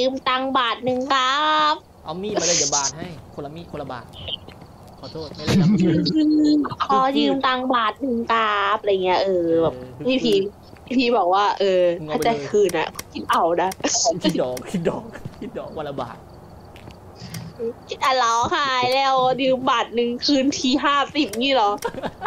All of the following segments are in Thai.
มตังค์บาทหนึ่งครับเอามีดมาเลยเดี๋ยวบาทให้คนละมีดคนละบาทขอโทษไม่เลยนะขอยืมตังค์บาทหนึ่งครับอะไรเงี้ยแบบพี่บอกว่าถ้าจะคืนอะคิดเอานะคิดดอกวันละบาทร้องไห้แล้วยืมบาทหนึ่งคืนที50นี่หรอ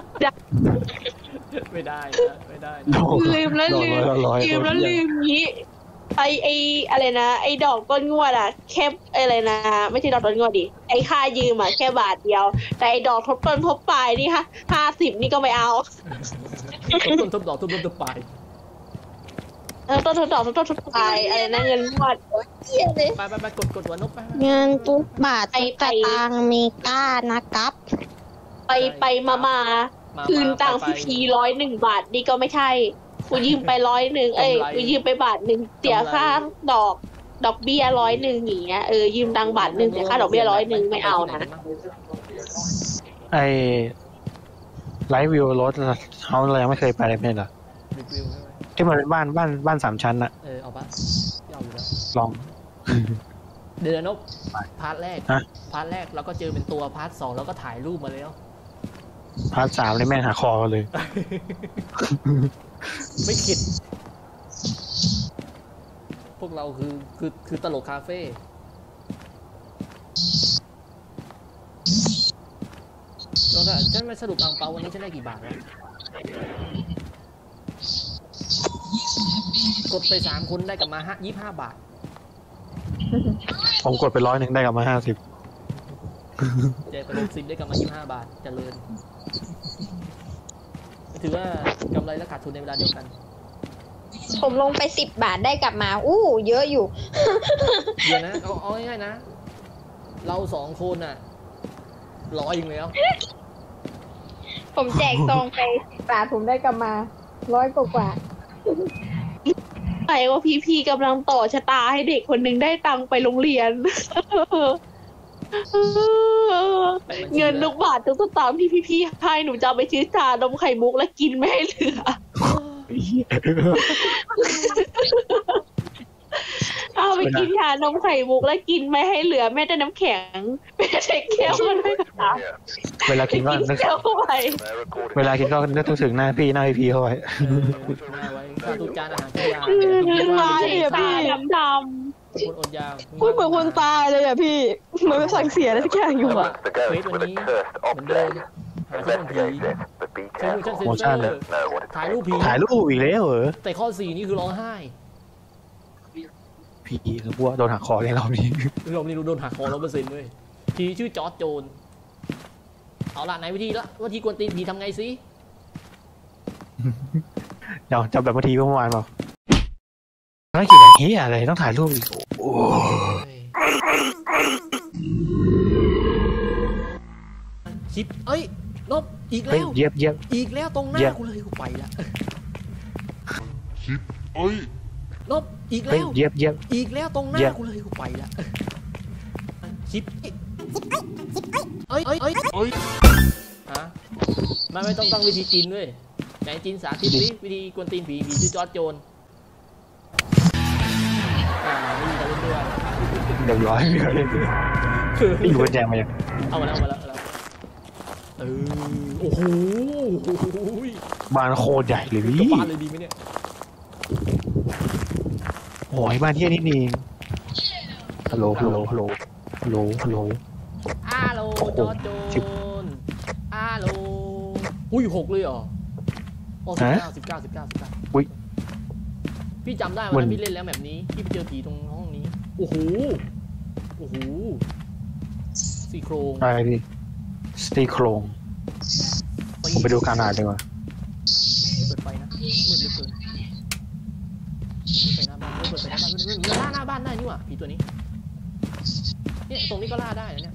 ไม่ได้ลืมงี้ไออะไรนะไอดอกต้นงวดอะแค่อะไรนะไม่ใช่ดอกต้นงวดดิไอค่ายืมอะแค่บาทเดียวแต่ไอดอกทบต้นทบปลายนี่ค่ะ50นี่ก็ไม่เอาต้นทบดอกทบปลายต้นทบดอกต้นทบปลายอะไรนะเงินงวดเหี้ยเลยไปกดหัวนกไปเงินทุกบาททุกสตางค์มีค่านะครับไปมาคืนตังค์พี่101 บาทนี่ก็ไม่ใช่กูยืมไป100กูยืมไปบาทหนึ่งเสียค่าดอกเบี้ย100อย่างเงี้ยยืมตังค์บาทหนึ่งเสียค่าดอกเบี้ย100ไม่เอานะไอไลฟ์วิวรถเขาเรายังไม่เคยไปเลยไม่เหรอที่มันเป็นบ้าน3 ชั้นอะเอาปะเอาอยู่แล้วลองเดือนนกพาร์ทแรกเราก็เจอเป็นตัวพาร์ท2แล้วก็ถ่ายรูปมาแล้วพาร์ท3เลยแม่งหาคอเลยไม่คิดพวกเราคือตลกคาเฟ่แล้วก็ฉันไม่สรุปอังเปาวันนี้ฉันได้กี่บาทแล้วกดไป3 คนได้กลับมา25 บาทผมกดไป100ได้กลับมา50 เจไป60ได้กลับมา25 บาทเจริญถือว่ากำไรและขาดทุนในเวลาเดียวกันผมลงไป10 บาทได้กลับมาเยอะอยู่เดี๋ยวนะเอาง่ายๆนะเรา2 คนน่ะ100อยู่แล้วผมแจกซองไป10 บาทผมได้กลับมา100 กว่าใครว่าพี่กำลังต่อชะตาให้เด็กคนหนึ่งได้ตังค์ไปโรงเรียนเงินทุกบาททุกสตางค์ที่พี่ให้หนูจะไปซื้อชานมไข่มุกและกินไม่ให้เหลือเอาไปกินชานมไข่มุกแล้วกินไม่ให้เหลือแม่แต่น้ำแข็งแม่ใช้แก้วมันไม่กระตาเวลากินก็นึกถึงหน้าพี่เข้าไว้ข้าวทุกจานอาหารทุกอย่างพี่ดำคนอดยาวพูดเหมือนคนตายเลยอ่ะพี่มันไม่สั่งเสียอะไรสักอย่างอยู่อ่ะเฟซวันนี้เหมือนเดิมหาที่ต้องผีถ่ายรูปผีถ่ายรูปอีกแล้วเหรอแต่ข้อ4นี่คือร้องไห้ผีคือพวกโดนหักคอในรอบนี้โดนหักคอ100%เลยผีชื่อจอร์จโจนเอาละไหนวิธีกวนตีนผีทำไงสิเดี๋ยวจำแบบวิธีเมื่อวานเปล่าไม่คิดอย่างนี้อะไรต้องถ่ายรูปอีกชิปนบอีกแล้วเย็บอีกแล้วตรงหน้ากูเลยกูไปละชิปนบอีกแล้วเย็บอีกแล้วตรงหน้ากูเลยกูไปละชิปฮะไม่ต้องตั้งวิธีจีนด้วยไหนจีนสาธิตวิธีกวนตีนผีชื่อจอร์จโจนไม่มีการเล่นด้วยเดี๋ยวร้อยไม่เล่นนี่อยู่บนแจงมาอย่างเอามาแล้วโอ้โหบ้านโคตรใหญ่เลยพี่บ้านเลยดีไหมเนี่ยโอ้ยบ้านที่นี่นี่ฮัลโหลจอร์จโจนอุ้ย6เลยเหรอ19 อุ้ยพี่จำได้วันพี่เล่นแล้วแบบนี้พี่ไปเจอผีตรงห้องนี้โอ้โหซี่โครงอะไรพี่ซี่โครงผมไปดูการอ่านดีกว่าเปิดไฟนะมืดเหลือเกินไปหน้าบ้านเปิดไปหน้าบ้านได้นี่หว่าผีตัวนี้เนี่ยตรงนี้ก็ล่าได้นะเนี่ย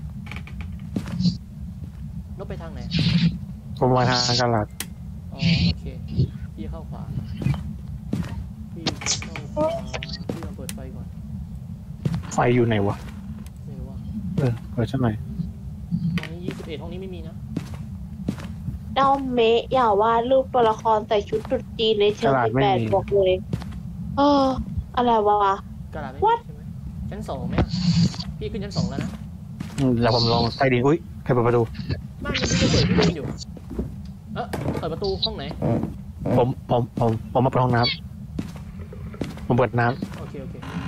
รถไปทางไหนผมมาทางการลาดโอเคพี่เข้าขวาพี่มาเปิดไฟก่อนไฟอยู่ไหนวะไม่รู้ว่าเปิดใช่ไหมห้องนี้21ห้องนี้ไม่มีนะด้อมเมะอย่าวาดรูปตัวละครใส่ชุดตุ๊ดจีนในเชิง18บอกเลยอะไรวะกระดาษไม่มีใช่ไหมชั้นสองไหมอะพี่ขึ้นชั้นสองแล้วนะแล้วผมลองใต้ดินอุ้ยใครเปิดประตูบ้านมันพี่จะเปิดพี่เดินอยู่เปิดประตูห้องไหนผมมาเปิดห้องน้ำผมเปิดน้โอเค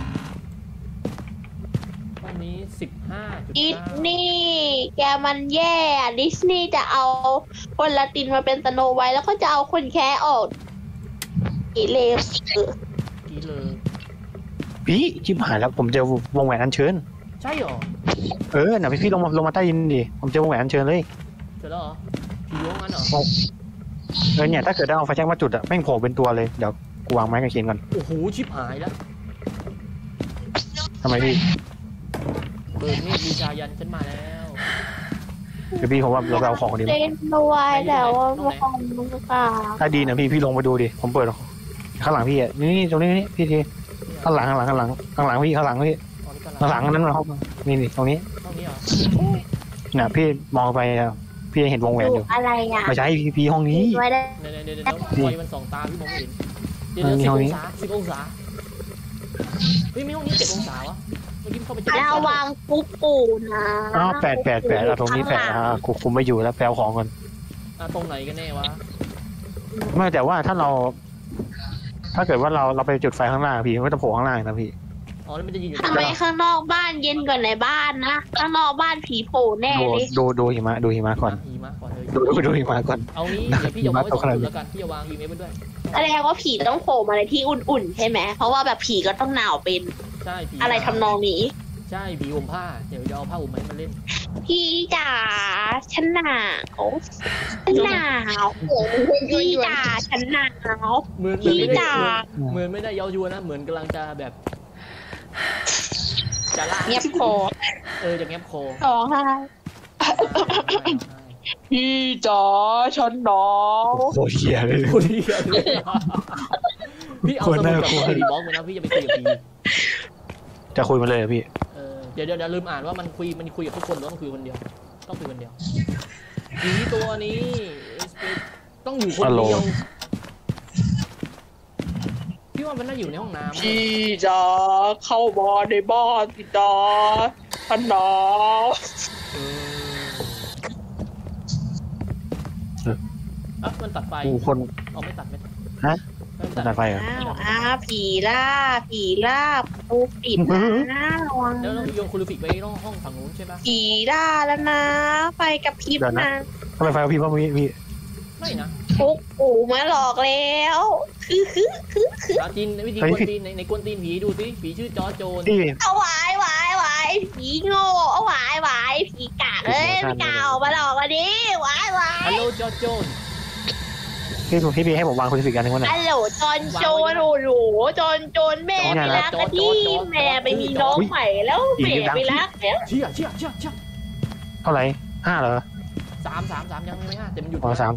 วันนี้15.9 ดิสนีย์แกมันแย่อะดิสนีย์จะเอาคนละตินมาเป็นสโนไวท์แล้วก็จะเอาคนแค่ออกอีเลวกี่เลยำพี่ชิบหายแล้วผมเจอวงแหวนอัญเชิญใช่หรอน่ะพี่ลงมาใต้ดินดิผมเจอวงแหวนอัญเชิญเลยเจอแล้วเหรอผีล้วงงั้นเหรอเนี่ยถ้าเกิดได้เอาไฟแช็กมาจุดอะแม่งโผล่เป็นตัวเลยเดี๋ยวกูวางไม้กางเขนก่อนโอ้โหชิบหายแล้วทำไมพี่เปิดนี่บูชายันฉันมาแล้วเดี๋ยวพี่ผมว่าเราไปเอาของดีไหมเล่นด้วยแต่ว่าพวกมึงก็ถ้าดีนะพี่ลงมาดูดิผมเปิดข้างหลังพี่อะนี่ตรงนี้พี่ทีข้างหลังพี่ข้างหลังพี่อ๋อนี่ก็ข้างหลังนั้นนะครับนี่ตรงนี้ห้องนี้เหรอน่ะพี่มองไปอะพี่เห็นวงแหวนอยู่อะไรอ่ะไม่ใช่พี่ห้องนี้ไว้ได้เดี๋ยวไฟมันส่องตาพี่มองไม่เห็นเดี๋ยว10 องศาเฮ้ยไม่ห้องนี้7 องศาวะเมื่อกี้เข้าไป7 องแล้วศาวางปุ๊บปูนะอ้าวแปดเอาตรงนี้คุมไม่อยู่แล้วแปลของก่อนตรงไหนกันแน่วะไม่แต่ว่าถ้าเกิดว่าเราไปจุดไฟข้างล่างพี่มันก็จะโผล่ข้างล่างนะพี่อ๋อแล้วมันจะยืนอยู่ทำไมข้างนอกบ้านเย็นกว่าในบ้านนะข้างนอกบ้านผีโผล่แน่เลยดูหิมะก่อนหิมะก่อนเลยดูหิมะก่อนเอางี้เดี๋ยวพี่จะวางไว้2 จุดแล้วกันพี่จะวาง EMF ไว้ด้วยแสดงว่าผีต้องโผล่มาในที่อุ่นๆใช่ไหมเพราะว่าแบบผีก็ต้องหนาวเป็นใช่ผีอะไรทำนองนี้ใช่ผีห่มผ้าเดี๋ยวจะเอาผ้าห่มมาให้มันเล่นพี่จ๋าฉันหนาวฉันหนาวพี่จ๋าฉันหนาวเหมือนพี่ไม่ได้จ๋าเหมือนไม่ได้เย้ายวนนะเหมือนกำลังจะแบบจะล่าเงียบคอจะเงียบคอร้องไห้พี่จ๋าฉันหนาวโคตรเหี้ยเลยพูดที่อะไรพี่เอาสมุดกับผีบล็อกมานะพี่จะไปคุยกับผีจะคุยมาเลยพี่เดี๋ยวลืมอ่านว่ามันคุยกับทุกคนหรือว่ามันคุยคนเดียวต้องคุยคนเดียวผีตัวนี้ต้องอยู่คนเดียวพี่ว่ามันน่าอยู่ในห้องน้ำพี่จ๋าเข้ามาในบ้านพี่จ๋าฉันหนาวมันตัดไฟคนเอาไม่ตัดฮะไม่ตัตัดดไฟเหรออ้าวผีล่าประตูปิดนะระวังแล้วเราโยนคูลูฟิกไว้ห้องฝั่งนู้นใช่ปะผีล่าแล้วนะไฟกับพริบนะทำไมไฟพี่ว่าพี่ไม่นะปุ๊กปู่มาหลอกแล้วคือจีนวิธีกวนตีนในกวนตีนผีดูสิผีชื่อจอโจนพี่เอาหวายผีโง่เอาหวายผีกากเอ้ยไม่กล้าออกมาหลอกวันนี้หวายฮัลโหลจอโจนพี่ให้ผมวางคุณสิกันนึงวันไหนฮัลโหลจอนโจนโอ้โหจอนโจนแม่ไปรักกันที่แม่ไปมีน้องใหม่แล้วแม่ไปรักแล้วเชี่ยเท่าไหร่5เหรอ 3ยังไม่5แต่มันหยุดอ๋อ3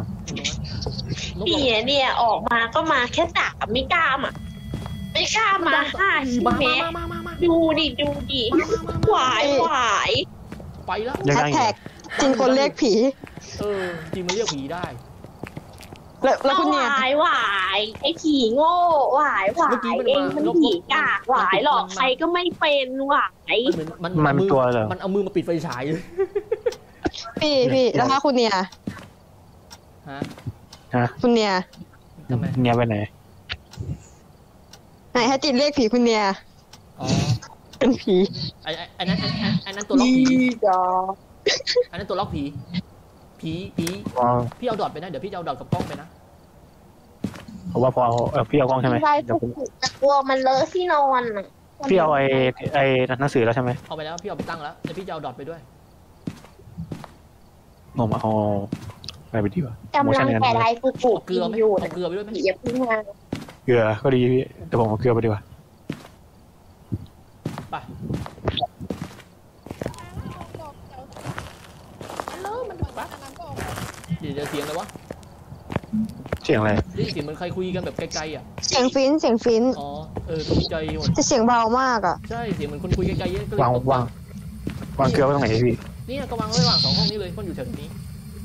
เนี่ยออกมาก็มาแค่3ไม่กล้ามา5ใช่ไหมมาดูดิหวายไปแล้วยังแฮไงชแท็กจินคนเรียกผีจริงมันเรียกผีได้แล้วคุณเนี่ยหวายไอ้ผีโง่หวายเองมันผีกากหวายหลอกใครก็ไม่เป็นหวายมันตัวเหรอมันเอามือมาปิดไฟฉายเลยพี่แล้วถ้าคุณเนี่ยฮะคุณเนี่ยทำไมเนี่ยไปไหนไหนให้จินเรียกผีคุณเนี่ยอ๋อเป็นผีไอ้นั้นตัวล็อกผีอันนั้นตัวล็อกผีพี่เอาดอทไปนะเดี๋ยวพี่จะเอาดอทกับกล้องไปนะเพราะว่าพอพี่เอากล้องใช่ไหมใช่กลัวมันเลอะที่นอนอ่ะพี่เอาไอ้หนังสือแล้วใช่ไหมเอาไปแล้วพี่เอาไปตั้งแล้วเดี๋ยวพี่จะเอาดอทไปด้วยผมเอาไปดีกว่ากำลังแต่ไรกูปลูกเกลือไหมอยู่เอาเกลือไปด้วยไหมอย่าพึ่งมาเกลือก็ดีพี่แต่ผมเอาเกลือไปดีกว่าไปเดี๋ยวเสียงอะไรวะเสียงอะไรนี่เสียงเหมือนใครคุยกันแบบไกลๆอ่ะเสียงฟินอ๋อตกใจหมดจะเสียงเบามากอ่ะใช่เสียงเหมือนคนคุยไกลๆเยอะก็เลยวางตกใจวางเกลือไว้ตรงไหนพี่นี่ก็วางไว้ระหว่าง2 ห้องนี้เลยคนอยู่แถวนี้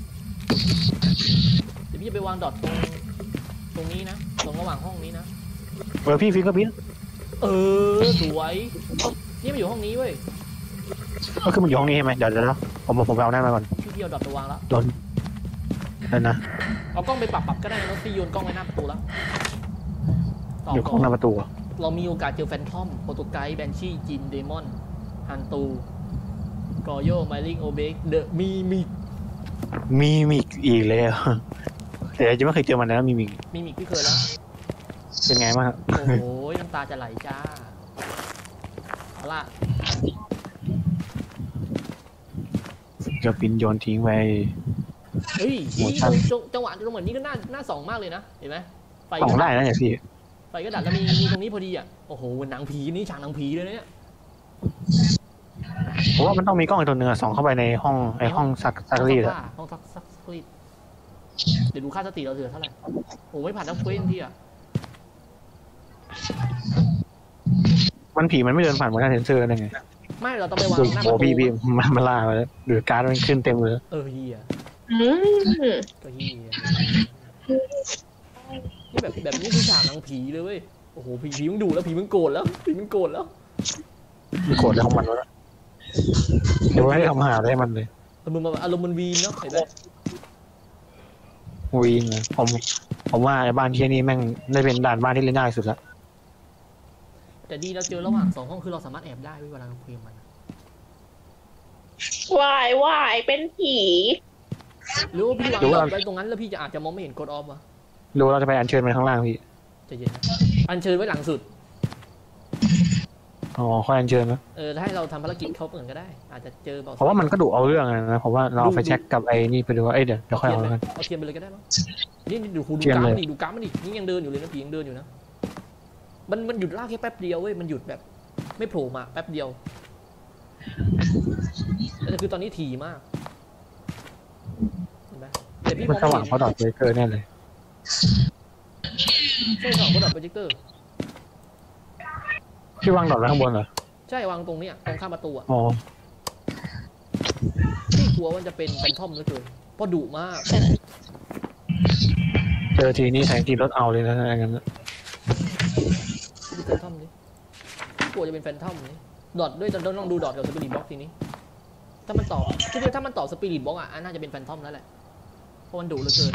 เดี๋ยวพี่จะไปวางดอทตรงนี้นะตรงระหว่างห้องนี้นะพี่ฟิงก็บินสวยนี่มันอยู่ห้องนี้เว้ยก็คือมันอยู่ห้องนี้ใช่ไหมเดี๋ยวผมไปเอาหน้ามาก่อนพี่เอาดอทไปวางแล้วโดนนั่นนะเอากล้องไปปรับก็ได้นะพี่โยนกล้องไว้หน้าประตูแล้วอยู่ข้างหน้าประตูเรามีโอกาสเจอแฟนทอมโปรโตไกด์แบนชี่จินเดมอนฮันตูกอโยไมลิงโอเบกเดอะมีอีกเลยแต่จะไม่เคยเจอมันแล้วมีพี่เคยแล้วเป็นไงบ้างโอ้โหน้ำตาจะไหลจ้าเอาล่ะจะปินโยนทิ้งไปเฮ้ยจังหวะตรงเหมือนนี้ก็น่าส่องมากเลยนะเห็นไหมไฟส่องได้นะเนี่ยพี่ไฟก็ดับแล้วมีตรงนี้พอดีอ่ะโอ้โหหนังผีนี่ฉากหนังผีเลยเนี่ยเพราะว่ามันต้องมีกล้องอีกตัวหนึ่งส่องเข้าไปในห้องซักรีดห้องซักรีดเดี๋ยวดูค่าสติเราเหลือเท่าไหร่โอ้ไม่ผ่านทั้งเควสพี่อ่ะมันผีมันไม่เดินผ่านเหมือนกันเซนเซอร์ได้ไงไม่เราต้องไปวางหน้าประตูโอ้พี่มันล่าไปแล้วหรือการ์ดมันขึ้นเต็มเลยเฮียก็เฮียนี่แบบนี้คือฉากหนังผีเลยเว้ยโอ้โหผีมึงดูแล้วผีมึงโกรธแล้วมันโกรธแล้วของมันแล้วเดี๋ยวให้ทำหาได้มันเลยอารมณ์มันวีนเนาะเห็นไหมวีนนะผมว่าบ้านที่นี่แม่งได้เป็นด่านบ้านที่เล่นง่ายสุดละแต่ดีเราเจอระหว่าง2 ห้องคือเราสามารถแอบได้เวลาเราคุยกับมันวายเป็นผีหรือว่าพี่วางไว้ตรงนั้นแล้วพี่จะอาจจะมองไม่เห็นกดออฟวะหรือเราจะไปอัญเชิญมันข้างล่างพี่ใจเย็นนะอัญเชิญไว้หลังสุดอ๋อค่อยอัญเชิญนะถ้าให้เราทำภารกิจเขาเปิดก็ได้อาจจะเจอเพราะว่ามันก็ดุเอาเรื่องนะเพราะว่าเราไปเช็คกับไอ้นี่ไปดูว่าเดี๋ยวค่อยเอากันเอาเทียนไปเลยก็ได้มั้งนี่ดูกราฟมันดินี่ยังเดินอยู่เลยนะผียังเดินอยู่นะมันหยุดลากแค่แป๊บเดียวเว้ยมันหยุดแบบไม่โผล่มาแป๊บเดียวแต่คือตอนนี้ถี่มากเห็นไหมแต่พี่มองไม่เห็นสว่างเพราะดอทเบรกเกอร์แน่เลยใช่สว่างเพราะดอทเบรกเกอร์พี่วางดอทไว้ข้างบนเหรอใช่วางตรงเนี้ยตรงข้ามประตูอ่ะอ๋อพี่กลัวมันจะเป็นแฟนทอมเหลือเกินเพราะดุมากเจอทีนี้แทงทีรถเอาเลยนะอะไรเงี้ยแฟนทอมนี่กลัวจะเป็นแฟนทอมนี่ดอทด้วยต้องดูดอทกับสปิริตบ็อกทีนี้ถ้ามันตอบถ้ามันตอบสปิริตบ็อกอ่ะน่าจะเป็นแฟนทอมแล้วแหละเพราะมันดุเหลือเกิน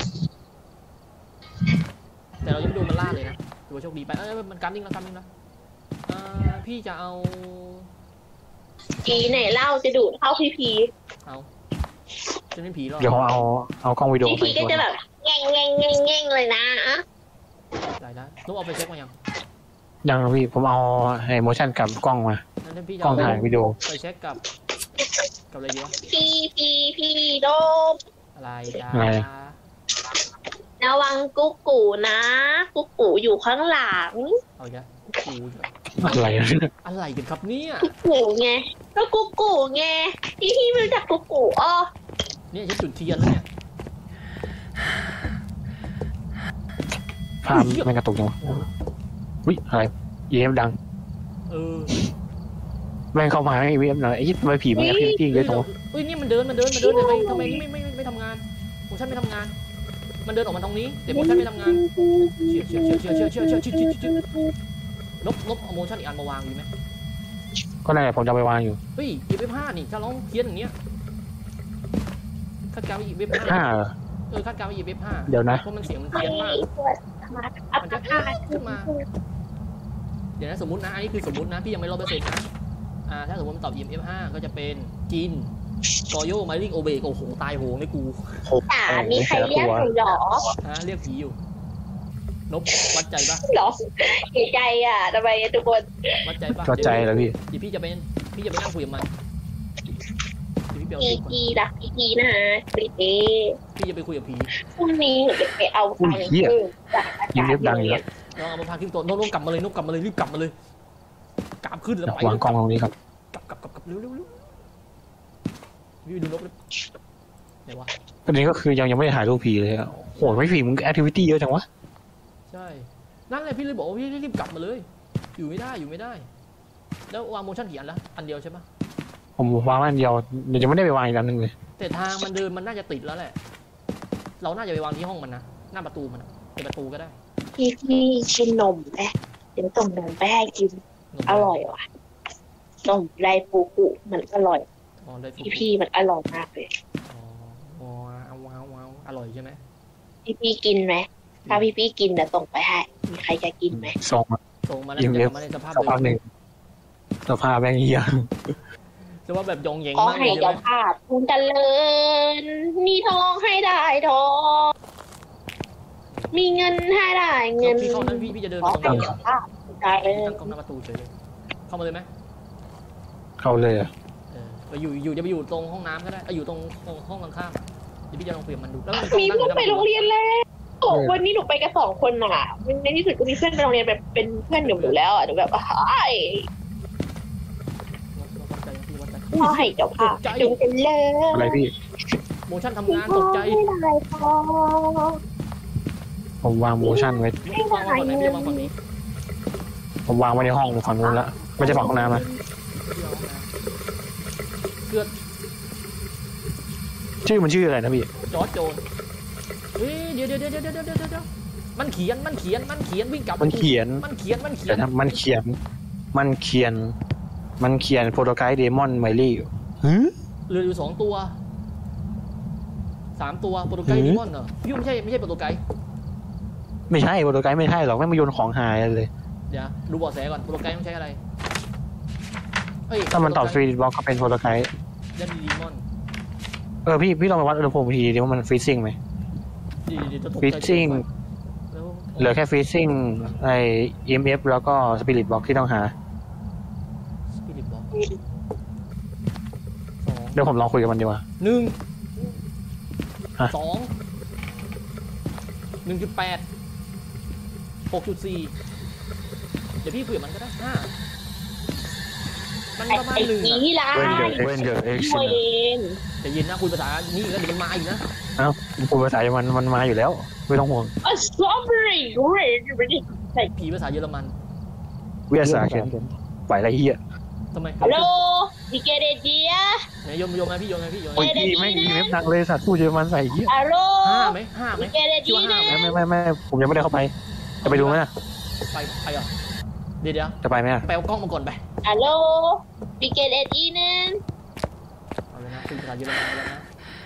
แต่เรายังไม่ดูมันล่าเลยนะถือว่าโชคดีไปมันการนิ่งแล้วพี่จะเอาผีไหนเล่าจะดูดเข้าพีเอาจะเป็นผีหรอเดี๋ยวเอากล้องวิดีโอพีก็จะแบบแง่งเลยนะได้นุ๊กเอาไปเช็คมายังพี่ผมเอาไอ้โมชั่นกับกล้องมากล้องถ่ายวิดีโอไปเช็คกับอะไรดีวะพี่โดมอะไรจ้าระวังกุ๊กกูนะกุ๊กกูอยู่ข้างหลังเอาจ้ะกูอะไรกันครับเนี่ยกุ๊กกูไงก็กุ๊กกูไงพี่ไม่รู้จักกุ๊กกูอ๋อเนี่ยฉันจุดเทียนแล้วเนี่ยภาพไม่กระตุกจังวะวิอะไรEMFดังแม่งเข้ามาให้EMFหน่อยไอ้ทำไมผีมันแอคทิวิตี้เยอะจังวะนี่มันเดินทำไมนี่ไม่ทำงานโมชั่นไม่ทำงานมันเดินออกมาตรงนี้แต่โมชั่นไม่ทำงานเชื่อนบเอาโมชั่นอีกอันมาวางดีไหมก็ได้ผมจะไปวางอยู่เฮ้ยEMF5นี่ถ้าร้องเพี้ยนอย่างเงี้ยคาดการณ์ว่าEMF5คาดการณ์ว่าEMF5 เดี๋ยวนะเพราะมันเสียงมันเพี้ยนมากมันจะขึ้นมาเดี๋ยวนะสมมุตินะอันนี้คือสมมุตินะพี่ยังไม่100%นะถ้าสมมติมันตอบ EMF5 ก็จะเป็นจินกอโยไมลิงโอเบกโอ้โหตายโหงเลยกูมีใครเรียกหนูหรอเรียกผีอยู่นบวัดใจป่ะหรอเสียใจทำไมทุกคนวัดใจป่ะวัดใจแล้วพี่พี่จะไปนั่งคุยกับมันพี่รักพี่นะพี่จะไปคุยกับผีพรุ่งนี้หนูจะไปเอาไปยิ้มเล็บดังอยู่แล้วลองเอามาพาขึ้นตัวนบกลับมาเลยรีบกลับมาเลยกราบขึ้นแล้วไปวางกล้องตรงนี้ครับกลับเร็ววิวดูนบเลยไหนวะประเด็นก็คือยังไม่ได้ถ่ายรูปผีเลยโหไม่ผีมึงแอคทิวิตี้เยอะจังวะใช่นั่นแหละพี่เลยบอกว่าพี่รีบกลับมาเลยอยู่ไม่ได้แล้ววางโมชั่นกี่อันแล้วอันเดียวใช่ปะผมวางอันเดียวเดี๋ยวจะไม่ได้ไปวางอีกอันนึงเลยแต่ทางมันเดินมันน่าจะติดแล้วแหละเราน่าจะไปวางที่ห้องมันนะหน้าประตูมันเป็นประตูก็ได้พี่กินนมแม่เดี๋ยวส่งนมไปให้กินอร่อยว่ะต้มไรปูกุมันอร่อยอ๋อได้ฟุกพี่มันอร่อยมากเลยอ๋อว้าวอร่อยใช่ไหมพี่กินไหมถ้าพี่กินเดี๋ยวส่งไปให้มีใครจะกินไหมส่งมาส่งมาแล้วยิงจะเล็บมาในสภาพสภาพหนึ่งสภาพแบงเหี้ยสภาพแบบยองเหยงขอมากเลให้ยใช่เจ้าไหมภาพคุณเจริญมีทองให้ได้ทองมีเงินให้ได้เงินพี่เข้านั้นพี่จะเดินขอตรงให้นี้เจ้าภาพคุณเจริญตั้งกล้องหน้าประตูเฉยเลยเข้ามาเลยไหมเข้าเลยอ่ะไปอยู่จะไปอยู่ตรงห้องน้ำก็ได้อยู่ตรงห้องข้างๆเดี๋ยวพี่จะลองเปลี่ยนมันดูแล้วมีเพื่อนไปโรงเรียนแล้ววันนี้หนูไปกัน2 คนน่ะในที่สุดก็มีเพื่อนไปโรงเรียนแบบเป็นเพื่อนหนูแล้วอ่ะหนูแบบไอ้ขอให้เจ้าภาพจงเป็นเลิศอะไรพี่โมชั่นทำงานตกใจไม่ได้ทองผมวางโมชั่นไว้วางฝั่งไหนพี่วางฝั่งนี้ผมวางไว้ในห้องฝั่งนู้นละไม่ใช่ฝั่งห้องน้ำนะเกือชื่อมันชื่ออะไรนะพี่จอร์จโจนเฮ้ยเดี๋ยวมันเขียนวิ่งกลับมันเขียน แต่ถ้ามันเขียนโปรโตไกด์เดมอนไมลี่อยู่ฮึเหลืออยู่2 ตัว3 ตัวโปรโตไกด์ดีมอนเหรอพี่ไม่ใช่โปรโตไกด์ไม่ใช่โปรโตไกด์ไม่ใช่หรอกไม่มาโยนของหายเลยเดี๋ยวดูเบาะแสก่อนโปรโตไกด์ต้องใช้อะไรถ้ามันตอบฟรีบล็อกก็เป็นโปรโตไกด์ยันดีมอนพี่ลองไปวัดอุณหภูมิทีดิว่ามันฟรีซิ่งไหมเดี๋ยวจะตกใจฟรีซิ่งแล้วเหลือแค่ฟรีซิ่งไอ้ EMF แล้วก็สปิริตบล็อกที่ต้องหาสปิริตบล็อกเดี๋ยวผมลองคุยกับมันดีกว่า 1 ฮะ 2 1.8 6.4 เดี๋ยวพี่คุยกับมันก็ได้5มันประมาณไอ้ 1 ผีอ่ะร้ายเว้นเดอร์เอ็กซ์ตัวเองแต่ยินนะคุยภาษานี่แล้วเดี๋ยวมันมาอีกนะเอ้าคุยภาษามันมาอยู่แล้ว ไม่ต้องห่วงสตรอเบอรี่เรดไม่ได้ใส่ผีภาษาเยอรมันวิทยาศาสตร์เขียนไหวไรเฮียทำไมฮัลโหลดิเกเดเดียไหนโยมนะพี่โยมนะโอ้ยพี่ไม่มีเว็บหนักเลยสัตว์พูดเยอรมันใส่เฮียฮัลโหล 5ไหม5ไหมดิเกเดคิดเดีว่าย 5ไหมไม่ผมยังไม่ได้เข้าไปจะไปดูไหมนะไปเหรอเดี๋ยวจะไปไหมอะไปเอากล้องมาก่อนไปฮัลโหลดิเกเดดีนึงเอาเลยนะคุยภาษาเยอรมันแล้วนะ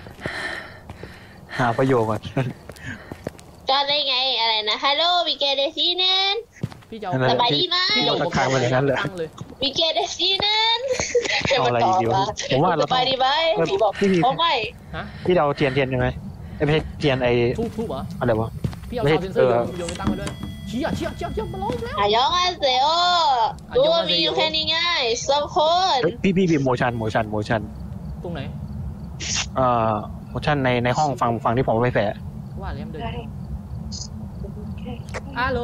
หาประโยคก่อนจอดได้ไงอะไรนะฮัลโหลดิเกเดดีนึงพี่จะเอาสบายดีไหมพี่จะเอาทักทายมาอย่างนั้นเลยตั้งเลยดิเกเดดีนึงเอาอะไรอีกดีวะผมว่าเราสต้อบาง ยดีไหมผีบอกพี่โอ้ไม่พี่เราเทียนยังไงไม่ใช่เทียนไอทูบเหรออะไรวะพี่เอาไม่ซาวด์เซนเซอร์เออโยนไปตั้งไว้ด้วยเชี่ยมาร้องแล้วอายองอาเซโอดูว่ามีอยู่แค่นี้ไงสองคนพี่โมชั่นตรงไหนโมชั่นในห้องฟังที่ผมเอาไปแฝะว่าแล้วมันเดินฮัลโหล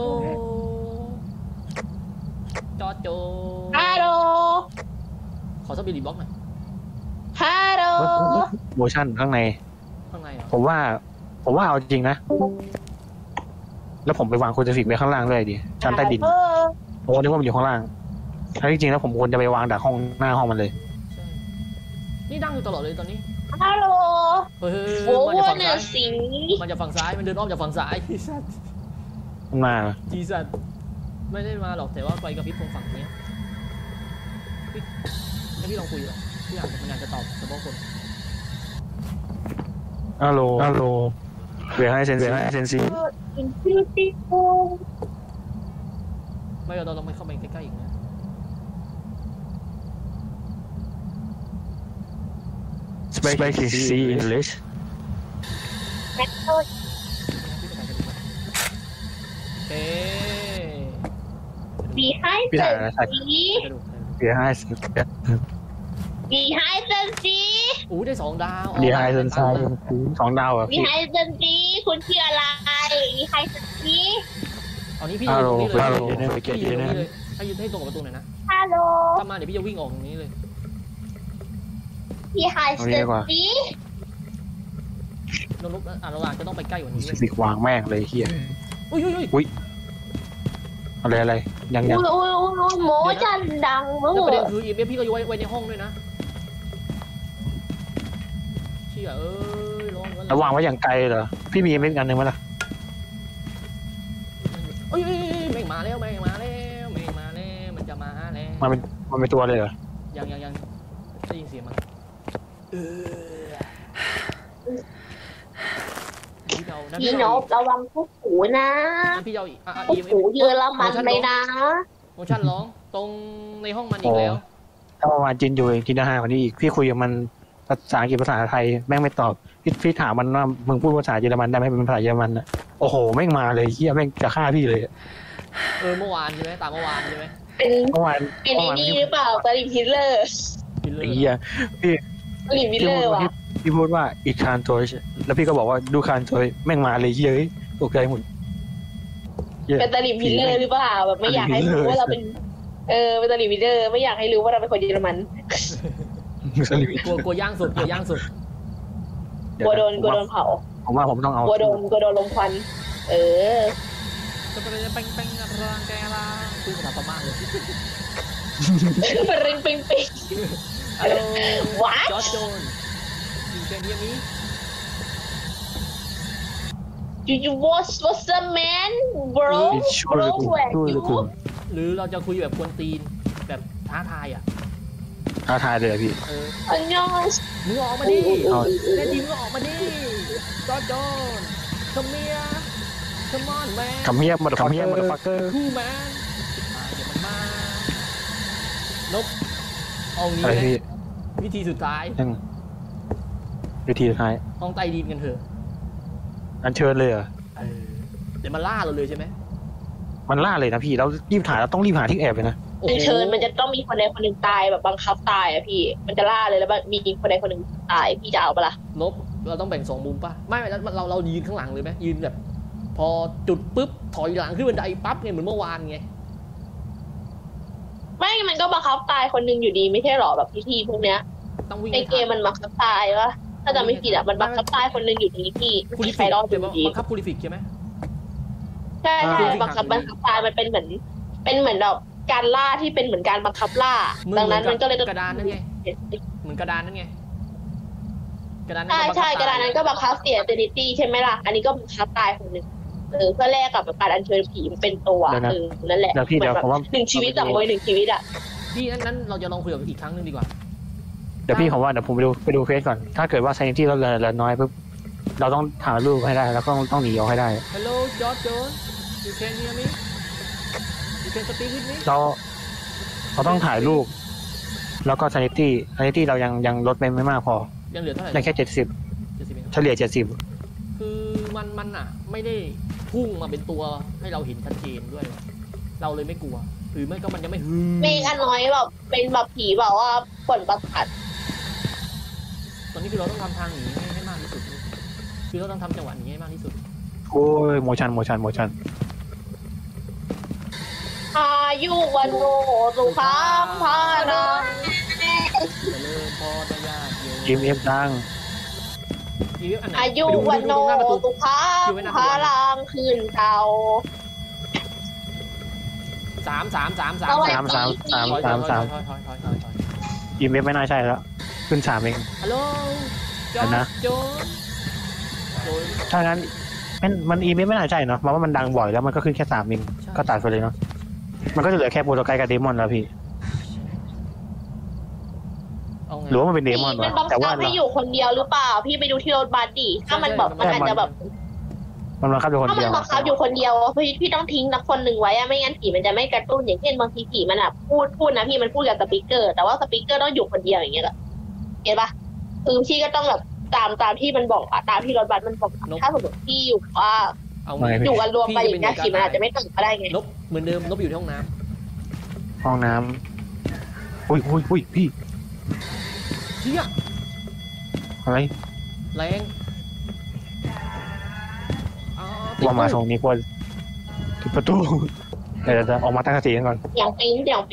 จอโจฮัลโหลขอสปิริตบล็อกหน่อยฮัลโหลโมชั่นข้างในข้างในเหรอผมว่าเอาจริงนะ แล้วผมไปวางโคจฟิกไว้ข้างล่างด้วยดิชั้นใต้ดินโอ้นึกว่ามันอยู่ข้างล่างถ้าจริงๆแล้วผมควรจะไปวางดักห้องหน้าห้องมันเลยใช่นี่ดังอยู่ตลอดเลยตอนนี้ฮัลโหลเฮ้ยโอ้มันจะวัฝั่นงน่ะซ้ายสิงมันจะฝั่งซ้ายมันเดินอ้อมจากฝั่งซ้ายจีสัตมันมาจีสัตไม่ได้มาหรอกแต่ว่าไปกับพี่ตรงฝั่งนี้พี่แล้วพี่ลองคุยหรอพี่อยากจะตอบเฉพาะคนฮัลโหลเวียให้เซนซีอินฟินิตี้โไม่เราต้องไปเข้าไปใกล้ๆอีกนะ speak C English เอ๊ะ behind พี่ the ถ่ายอะไรถ่าย sea กระดูกเวียให้ behind the sea อู้ได้2 ดาวดีไฮเซนซี2 ดาวอ่ะพี่ behind the sea คุณชื่ออะไร behind the sea เอานี้พี่ยืนตรงนี้เลยฮัลโหลพี่ยืนตรงนี้เลยให้ตรงกับประตูหน่อยนะฮัลโหลถ้ามาเดี๋ยวพี่จะวิ่งออกตรงนี้เลย behind เอางี้ the ดีกว่า sea เราอาจจะต้องไปใกล้กว่านี้ฟิกวางแม่งเลยเฮียอุ้ยอะไรยังอุ้ยหมูจันดังมืแล้วประเด็นอคือ EMF พี่ก็ไว้ในห้องด้วยนะเชี่ยร้อนแล้ววางไว้อย่างไกลเหรอพี่มีเม็ดกันหนึ่งไหมล่ะแม่งมาแล้วมันจะมาแล้วมันเป็นตัวเลยเหรอยังได้ยินเสียงมันพี่นบระวังพวกหูนะพี่เอาพวกหูเยอะละมันเลยนะโมชั่นร้องตรงในห้องมันอีกแล้วถ้าประมาณจินอยู่จินจะหากว่านี้อีกพี่คุยกับมันภาษาอังกฤษภาษาไทยแม่งไม่ตอบพี่ถามมันว่ามึงพูดภาษาเยอรมันได้ไหมเป็นภาษาเยอรมันอ่ะโอ้โหแม่งมาเลยเฮียแม่งจะฆ่าพี่เลยเมื่อวานใช่ไหมตามเมื่อวานใช่ไหมเป็นเมื่อวานเป็นไอ้นี่หรือเปล่าสลิมฮิตเลอร์เฮียพี่สลิมฮิตเลอร์ว่ะพี่พูดว่าอีกคานโจยแล้วพี่ก็บอกว่าดูคานโจยแม่งมาเลยเฮ้ยตกใจหมดเป็นสลิมฮิตเลอร์หรือเปล่าแบบไม่อยากให้รู้ว่าเราเป็นเป็นสลิมฮิตเลอร์ไม่อยากให้รู้ว่าเราเป็นคนเยอรมันกลัวย่างสุดกลัวโดนเผาผมว่าผมต้องเอากลัวโดนลมควันจะเป็นแป้งร่างแกล่ะคุยภาษาพม่าเลยเป็นเร่งปิงฮัลโหลจอร์จโจนyou can hear me you what's up man bro หรือเราจะคุยแบบกวนตีนแบบท้าทายท้าทายเลยพี่อันยองมึงออกมาดิแน่จริงมึงออกมาดิจอร์จโจนคัมเมียCome on man คัมเมียมาดฟักเกอร์คู่แมนเดี๋ยวมันมานบเอางี้ไหมวิธีสุดท้ายห้องใต้ดินกันเถอะอันเชิญเลยเหรอเดี๋ยวมันล่าเราเลยใช่ไหมมันล่าเลยนะพี่เรารีบถ่ายเราต้องรีบหาที่แอบเลยนะอันเชิญมันจะต้องมีคนใดคนหนึ่งตายแบบบังคับตายอะพี่มันจะล่าเลยแล้วมีคนใดคนหนึ่งตายพี่จะเอาปะล่ะนบเราต้องแบ่ง2 มุมป่ะไม่แล้วเรายืนข้างหลังเลยไหมยืนแบบพอจุดปุ๊บถอยหลังขึ้นบันไดปั๊บไงเหมือนเมื่อวานไงไม่มันก็บังคับตายคนนึงอยู่ดีไม่ใช่หรอแบบพิธีพวกเนี้ยในเกมมันบังคับตายวะถ้าจะไม่ผิดอะมันบังคับตายคนนึงอยู่ดีพี่ใครรอดอยู่ดีบังคับพูลิฟิกใช่ไหมใช่บังคับตายมันเป็นเหมือนแบบการล่าที่เป็นเหมือนการบังคับล่าดังนั้นมันก็เลยกระดานนั่นไงเหมือนกระดานนั่นไงใช่กระดานนั้นก็บังคับเสียเจนิตี้ใช่ไหมล่ะอันนี้ก็บังคับตายคนนึงเพื่อแลกกับการอัญเชิญผีมันเป็นตัวนั่นแหละพี่เดี๋ยวผมว่า 1 ชีวิตจากมวย1 ชีวิตอ่ะพี่นั้นเราจะลองคุยกับอีกครั้งนึงดีกว่าเดี๋ยวพี่ผมว่าเดี๋ยวผมไปดูเฟซก่อนถ้าเกิดว่าไซน์ที่เราเหลือน้อยปุ๊บเราต้องหาลูกให้ได้แล้วก็ต้องหนีออกให้ได้ Hello George Jones you can hear me you can speak with me เราต้องถ่ายรูปแล้วก็ไซน์ที่เรายังลดไม่มากพอยังเหลือเท่าไหร่ได้แค่70เฉลี่ย70 คือมันอ่ะไม่ได้พุ่งมาเป็นตัวให้เราเห็นชัดเจนด้วยเราเลยไม่กลัวหรือไม่ก็มันยังไม่เมฆอันน้อยแบบเป็นแบบผีแบบว่าผลประทัดตอนนี้คือเราต้องทำทางหนีให้มากที่สุดคือเราต้องทำจังหวะนี้ให้มากที่สุดโอ้ยโมชันอายุวันโนสุขังพานังยิมเอฟดังอายุวันโนสุขังพาลังคืนเก่า 3 ยิมเอฟไม่น่าใช่แล้วขึ้น3เองฮัลโหลจอร์จโจนถ้างั้นมันอีเมลไม่น่าใช่เนาะเพราะว่ามันดังบ่อยแล้วมันก็ขึ้นแค่3เองก็ตัดไปเลยเนาะมันก็จะเหลือแค่โปรโตไกด์กับเดมอนแล้วพี่หรือว่ามันเป็นเดมอนวะแต่ว่าไม่อยู่คนเดียวหรือเปล่าพี่ไปดูที่รถบัสดิถ้ามันแบบมันอาจจะแบบมันบังคับอยู่คนเดียวถ้ามันบังคับอยู่คนเดียวพี่ต้องทิ้งนักคนหนึ่งไว้อะไม่งั้นผีมันจะไม่กระตุ้นอย่างเช่นบางทีผีมันอะพูดนะพี่มันพูดกับสปีกเกอร์แต่ว่าสปีกเกอร์ต้องอยู่คนเดียวอย่างเงี้ยแหละเห็นปะคือพี่ก็ต้องแบบตามที่มันบอกตามที่รถบัสมันบอกถ้าสมมติพี่อยู่ว่าอยู่กันรวมไปอย่างเงี้ยผีมันอาจจะไม่ตื่นก็ได้ไงนบเหมือนเดิมนบอยู่ที่ห้องน้ำอุ้ยพี่เชี่ยอะไรแรงว่ามาตรงนี้ควรปิดประตูเดี๋ยวจะออกมาตั้งสติก่อนอย่างปิ้นเดี๋ยว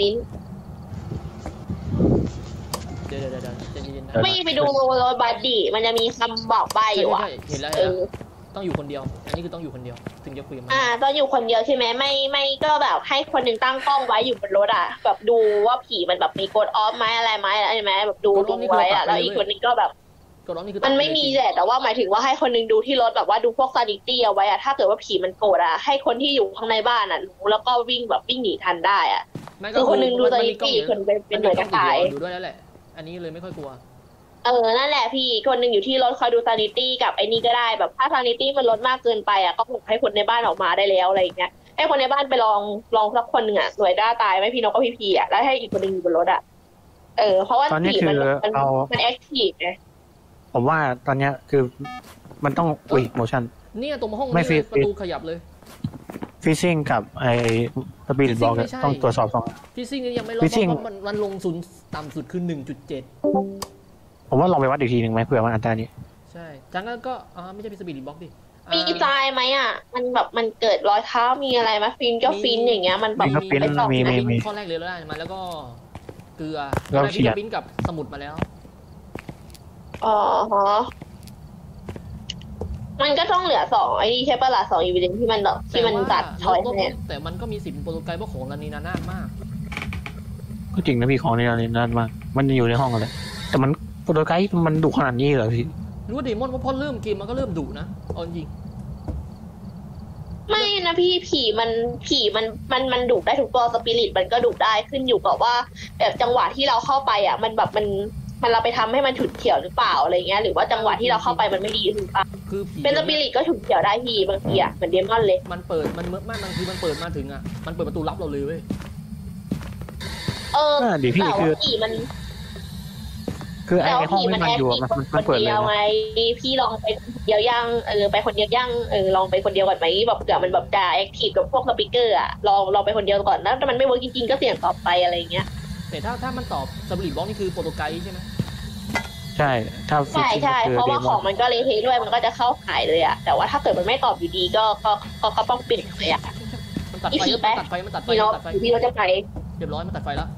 ไม่ไปดูรถบัสดิมันจะมีคำบอกใบอยู่อ่ะเห็นแล้วต้องอยู่คนเดียวอันนี้คือต้องอยู่คนเดียวถึงจะคุยกันต้องอยู่คนเดียวใช่ไหมไม่ก็แบบให้คนหนึ่งตั้งกล้องไว้อยู่บนรถอ่ะแบบดูว่าผีมันแบบมีกดออฟไหมอะไรไหมแบบดูไว้อ่ะแล้วอีกคนนึงก็แบบมันไม่มีแต่ว่าหมายถึงว่าให้คนนึงดูที่รถแบบว่าดูพวกซาดิตี้เอาไว้อะถ้าเกิดว่าผีมันโกรธอะให้คนที่อยู่ข้างในบ้านอะรู้แล้วก็วิ่งหนีทันได้อะไม่ก็คือคนหนึงดูมัตามีนิกล้องตี้เดี๋ยวคนเป็นหน่วยกระต่ายดูด้วยแล้วแหละ อันนี้เลยไม่ค่อยกลัวนั่นแหละพี่คนหนึ่งอยู่ที่รถคอยดูซานิตี้กับไอ้นี่ก็ได้แบบถ้าซานิตี้มันลดมากเกินไปอ่ะก็บอกให้คนในบ้านออกมาได้แล้วอะไรอย่างเงี้ยให้คนในบ้านไปลองสักคนหนึ่งอ่ะหน่วยด้าตายไหมพี่นกก็พี่อ่ะแล้วให้อีกคนหนึ่งอยู่บนรถอ่ะเพราะว่าตอนนี้ผีคือมันแอคทีฟไงผมว่าตอนเนี้ยคือมันต้องโมชั่นเนี่ยตรงห้องไม่นี้ฟิประตูขยับเลยฟิซซิ่งกับไอ้สปีดบล็อกไม่ใช่ต้องตรวจสอบสองพี่ซิ่งยังไม่ลดเพ Phishing ราะมันลงศูนย์ต่ำสุดคือ 1.7 ผมว่าลองไปวัดอีกทีหนึ่งไหมเผื่อมันอันตรายนี้ใช่จากนั้นก็ไม่ใช่พิสบิลิบล็อกดิมีทรายไหมอ่ะมันแบบมันเกิดรอยเท้ามีอะไรไหมฟินก็ฟินอย่างเงี้ยมันแบบมีไปส่องมีนะข้อแรกเลยแล้วได้มาแล้วก็เกลือเราได้เฉียดปิ้นกับสมุดมาแล้วอ๋อฮะมันก็ต้องเหลือ2ไอ้นี่ใช่ปะล่ะ2อีเวนต์ที่มันตัดทอยเนี่ยแต่มันก็มีสิทธิ์เป็นโปรโตไกด์เพราะของรันนีนานามากก็จริงนะพี่ของนี่นานมากมันอยู่ในห้องกันเลยแต่มันโปรโตไกด์มันดุขนาดนี้เหรอพี่รู้ว่าเดมอนว่าพอเริ่มเกมมันก็เริ่มดุนะเอาจริงไม่นะพี่ผีมันดุได้ทุกตัวสปิริตมันก็ดุได้ขึ้นอยู่กับว่าแบบจังหวะที่เราเข้าไปอ่ะมันแบบมันเราไปทำให้มันฉุดเฉียวหรือเปล่าอะไรเงี้ยหรือว่าจังหวะที่เราเข้าไปมันไม่ดีหรือเปล่าคือผีเป็นสปิริตก็ฉุดเฉียวได้พี่บางทีอ่ะเหมือนเดมอนเลยมันเปิดมันเมื่อมากบางทีมันเปิดมาถึงมันเปิดประตูลับเราเลยเว้ยดีพี่แต่คือว่าผีมันคือไอ้แล้วห้องผีที่มันมันแอคอยู่ทีฟมันคเปิดนเลเดียยวนะไงพี่ลองไปคนเดียวยังไปคนเดียวยังลองไปคนเดียวก่อนไหมแบบเผื่อมันแบบจะแอคทีฟกับพวกสปีกเกอร์อ่ะลองไปคนเดียวก่อนแล้วถ้ามันไม่เวิร์กจริงๆก็เสี่ยงต่อไปอะไรเงี้ยแต่ถ้ามันตอบสปิริตบล็อกนี่คือโปรโตไกด์ใช่ไหมใช่ถ้าใช่เพราะว่าของมันก็เละเทะด้วยมันก็จะเข้าขายเลยอ่ะแต่ว่าถ้าเกิดมันไม่ตอบอยู่ดีก็ต้องปิดเลยอ่ะมันตัดไฟอีกทีมันไปตัดไฟมันตัดไฟพี่น้องมันตัดไฟพี่เราจะไปเรียบร้อยมันตัดไฟแล้ว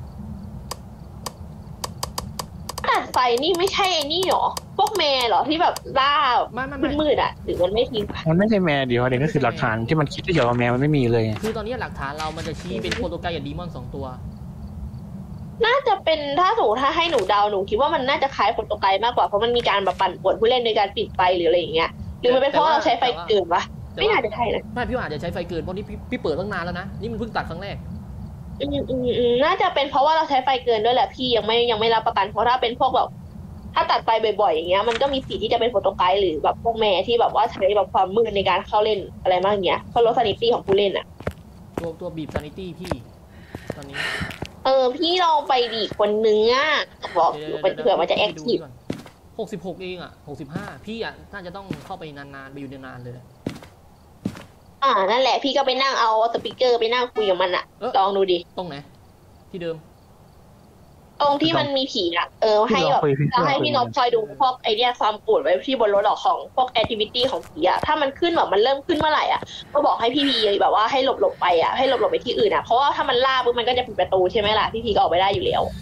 ตัดไฟนี่ไม่ใช่ไอ้นี่หรอพวกแม่หรอที่แบบล่าไม่มืดๆอ่ะหรือมันไม่ทิ้งมันไม่ใช่แมวเดียวเด็กก็คือหลักฐานที่มันคิดได้เกี่ยวกับแมวมันไม่มีเลยคือตอนนี้หลักฐานเรามันจะชี้เป็นโปรโตไกด์กับดีมอน2 ตัวน่าจะเป็นถ้าให้หนูเดาหนูคิดว่ามันน่าจะคล้ายโปรโตไกด์มากกว่าเพราะมันมีการแบบปั่นป่วนผู้เล่นในการปิดไฟหรืออะไรอย่างเงี้ยหรือมันเป็นเพราะเราใช้ไฟเกินวะไม่น่าจะใช่นะไม่พี่ว่าอาจจะใช้ไฟเกินเพราะนี่พี่เปิดตั้งนานแล้วนะนี่มันเพิ่งตัดครั้งแรกน่าจะเป็นเพราะว่าเราใช้ไฟเกินด้วยแหละพี่ยังไม่รับประกันเพราะถ้าเป็นพวกแบบถ้าตัดไฟบ่อยๆอย่างเงี้ยมันก็มีสิทธิ์ที่จะเป็นโปรโตไกด์หรือแบบพวกแม่ที่แบบว่าใช้แบบความมืดในการเข้าเล่นอะไรมากอย่างเงี้ยเพราะลดซานิตี้ของผู้เล่นอ่ะตัวบีบซานิตี้พี่ตอนนี้พี่ลองไปดีคนนึงอ่ะบอกเผื่อมันจะแอคทีฟ 66เอง65พี่น่าจะต้องเข้าไปนานๆไปอยู่นานๆเลยนั่นแหละพี่ก็ไปนั่งเอาสปีกเกอร์ไปนั่งคุยกับมันอ่ะลองดูดิตรงไหนที่เดิมตรงที่มันมีผีอ่ะให้แบบให้พี่นพคอยดูพวกไอเดียความโกรธไว้ที่บนรถของพวกแอคทิวิตี้ของผีอ่ะถ้ามันขึ้นแบบมันเริ่มขึ้นเมื่อไหร่อ่ะก็บอกให้พี่พีแบบว่าให้หลบไปอ่ะให้หลบไปที่อื่นอ่ะเพราะว่าถ้ามันล่าปุ๊บมันก็จะปิดประตูใช่ไหมล่ะพี่พีก็ออกไปได้อยู่แล้ว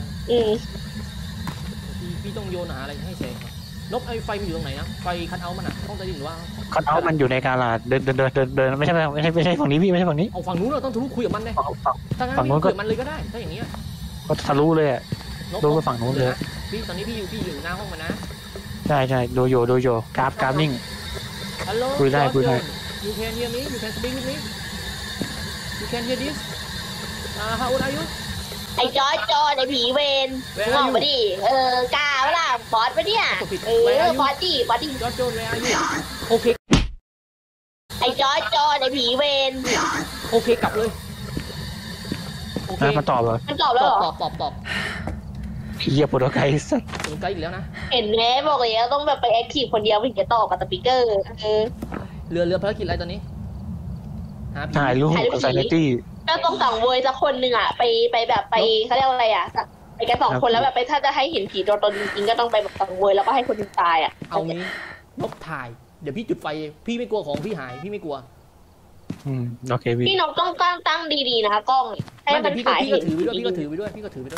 พี่ต้องโยนหาอะไรให้เสกนบไอไฟมันอยู่ตรงไหนนะไฟคัทเอาท์มันอ่ะต้องใจดินหรือว่าคัทเอาท์มันอยู่ในกาลาเดินไม่ใช่ฝั่งนี้พี่ไม่ใช่ฝั่งนี้เอาฝั่งนู้นเราต้องทะลุคุยกับมันเลยถ้างั้นฝั่งนู้นคุยกับมันเลยก็ได้ถ้าอย่างเงี้ยก็ทะลุเลยดูไปฝั่งนู้นเลยพี่ตอนนี้พี่อยู่หน้าห้องมันนะใช่ดูโยกราฟนิ่งฮัลโหลคุยได้ You can hear me You can speak with me You can hear this How old are you ไอ้จอไอ้ผีเวนงอกมาดิกล้าเวล่ะบอสปะเนี่ยบอสดิจอร์จโจน Where are you โอเคไอ้จอไอ้ผีเวนโอเคกลับเลยโอเคมาตอบเลยมันตอบแล้วเหรอตอบเฮียโปรโตไกด์สัสถึงไกลอีกแล้วนะเห็นไหมบอกเลยว่าต้องแบบไปแอคทีฟคนเดียวถึงจะต่อกับสปีกเกอร์เรือภารกิจอะไรตอนนี้หาผีถ่ายรูปกับไซเนตี้ก็ต้องสั่งเวยสักคนหนึ่งอ่ะไปแบบไปเขาเรียกว่าอะไรอ่ะไปกัน2 คนแล้วแบบไปถ้าจะให้เห็นผีตัวตนจริงๆก็ต้องไปแบบสั่งเวยแล้วก็ให้คนนึงตายอ่ะเอางี้นบถ่ายเดี๋ยวพี่จุดไฟพี่ไม่กลัวของพี่หายพี่ไม่กลัวโอเคพี่พี่นกต้องตั้งดีๆนะคะกล้องให้มันถ่ายพี่ก็ถือไปด้วยพี่ก็ถือไปด้วย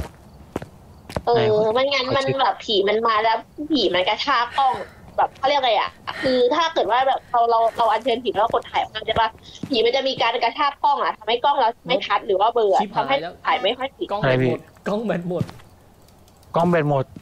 ไม่งั้นมันแบบผีมันมาแล้วผีมันกระชากกล้องแบบเขาเรียกอะไรอ่ะคือถ้าเกิดว่าแบบเราอัญเชิญผีแล้วกดถ่ายมันจะว่าผีมันจะมีการกระชากกล้องอ่ะทำให้กล้องเราไม่ชัดหรือว่าเบลอทำให้ถ่ายไม่ค่อยติดกล้องแบตหมดกล้องแบตหมดกล้องแบตหมด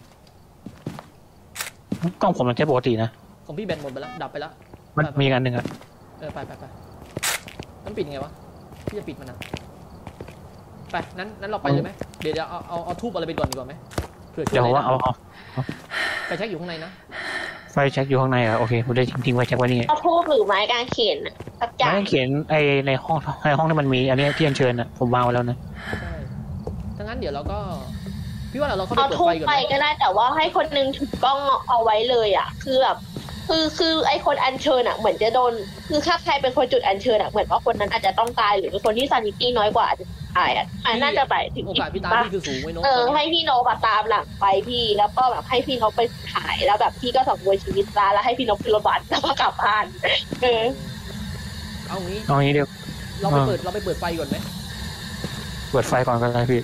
กล้องผมมันแค่ปกตินะของพี่แบตหมดไปแล้วดับไปแล้วมันมีกันหนึ่งอะไปมันปิดยังไงวะพี่จะปิดมันนะไปนั้นเราไปเลยไหมเดี๋ยวเอาทูบอะไรไปก่อนดีกว่าไหมเผื่อช่วยเดี๋ยวอะไรว่าได้เอาไฟแช็กอยู่ข้างในนะไฟแช็กอยู่ข้างในอ่ะโอเคผมได้ทิ้งไฟแช็กไว้นี่เอาทูบหรือไม้กางเขนน่ะสักอย่างไม่เขียนไอในห้องที่มันมีอันนี้ที่อัญเชิญอ่ะผมวางไว้แล้วนะใช่ถ้างั้นเดี๋ยวเราก็พี่ว่าเราเข้าไปเอาเปิดทูไฟบก่อนไปไหมก็ได้แต่ว่าให้คนนึงถือกล้องเอาไว้เลยอ่ะ คือแบบคือไอคนอัญเชิญอ่ะเหมือนจะโดนคือถ้าใครเป็นคนจุดอัญเชิญอ่ะเหมือนว่าคนนั้นอาจจะต้องตายหรือเป็นคนที่ซานิตี้น้อยกว่าอาจจะตายอ่ะน่าจะไปถึงโอกาสพี่ตาพี่คือสูงไว้เนอะให้พี่โนบตามหลังไปพี่แล้วก็แบบให้พี่โนไปถ่ายแล้วแบบพี่ก็สังเวยชีวิตซะแล้วให้พี่โนขึ้นรถบัสแล้วก็กลับบ้านเออเอางี้เอางี้เดี๋ยวเราไปเปิดไฟก่อนไหมเปิดไฟก่อนก็ได้พี่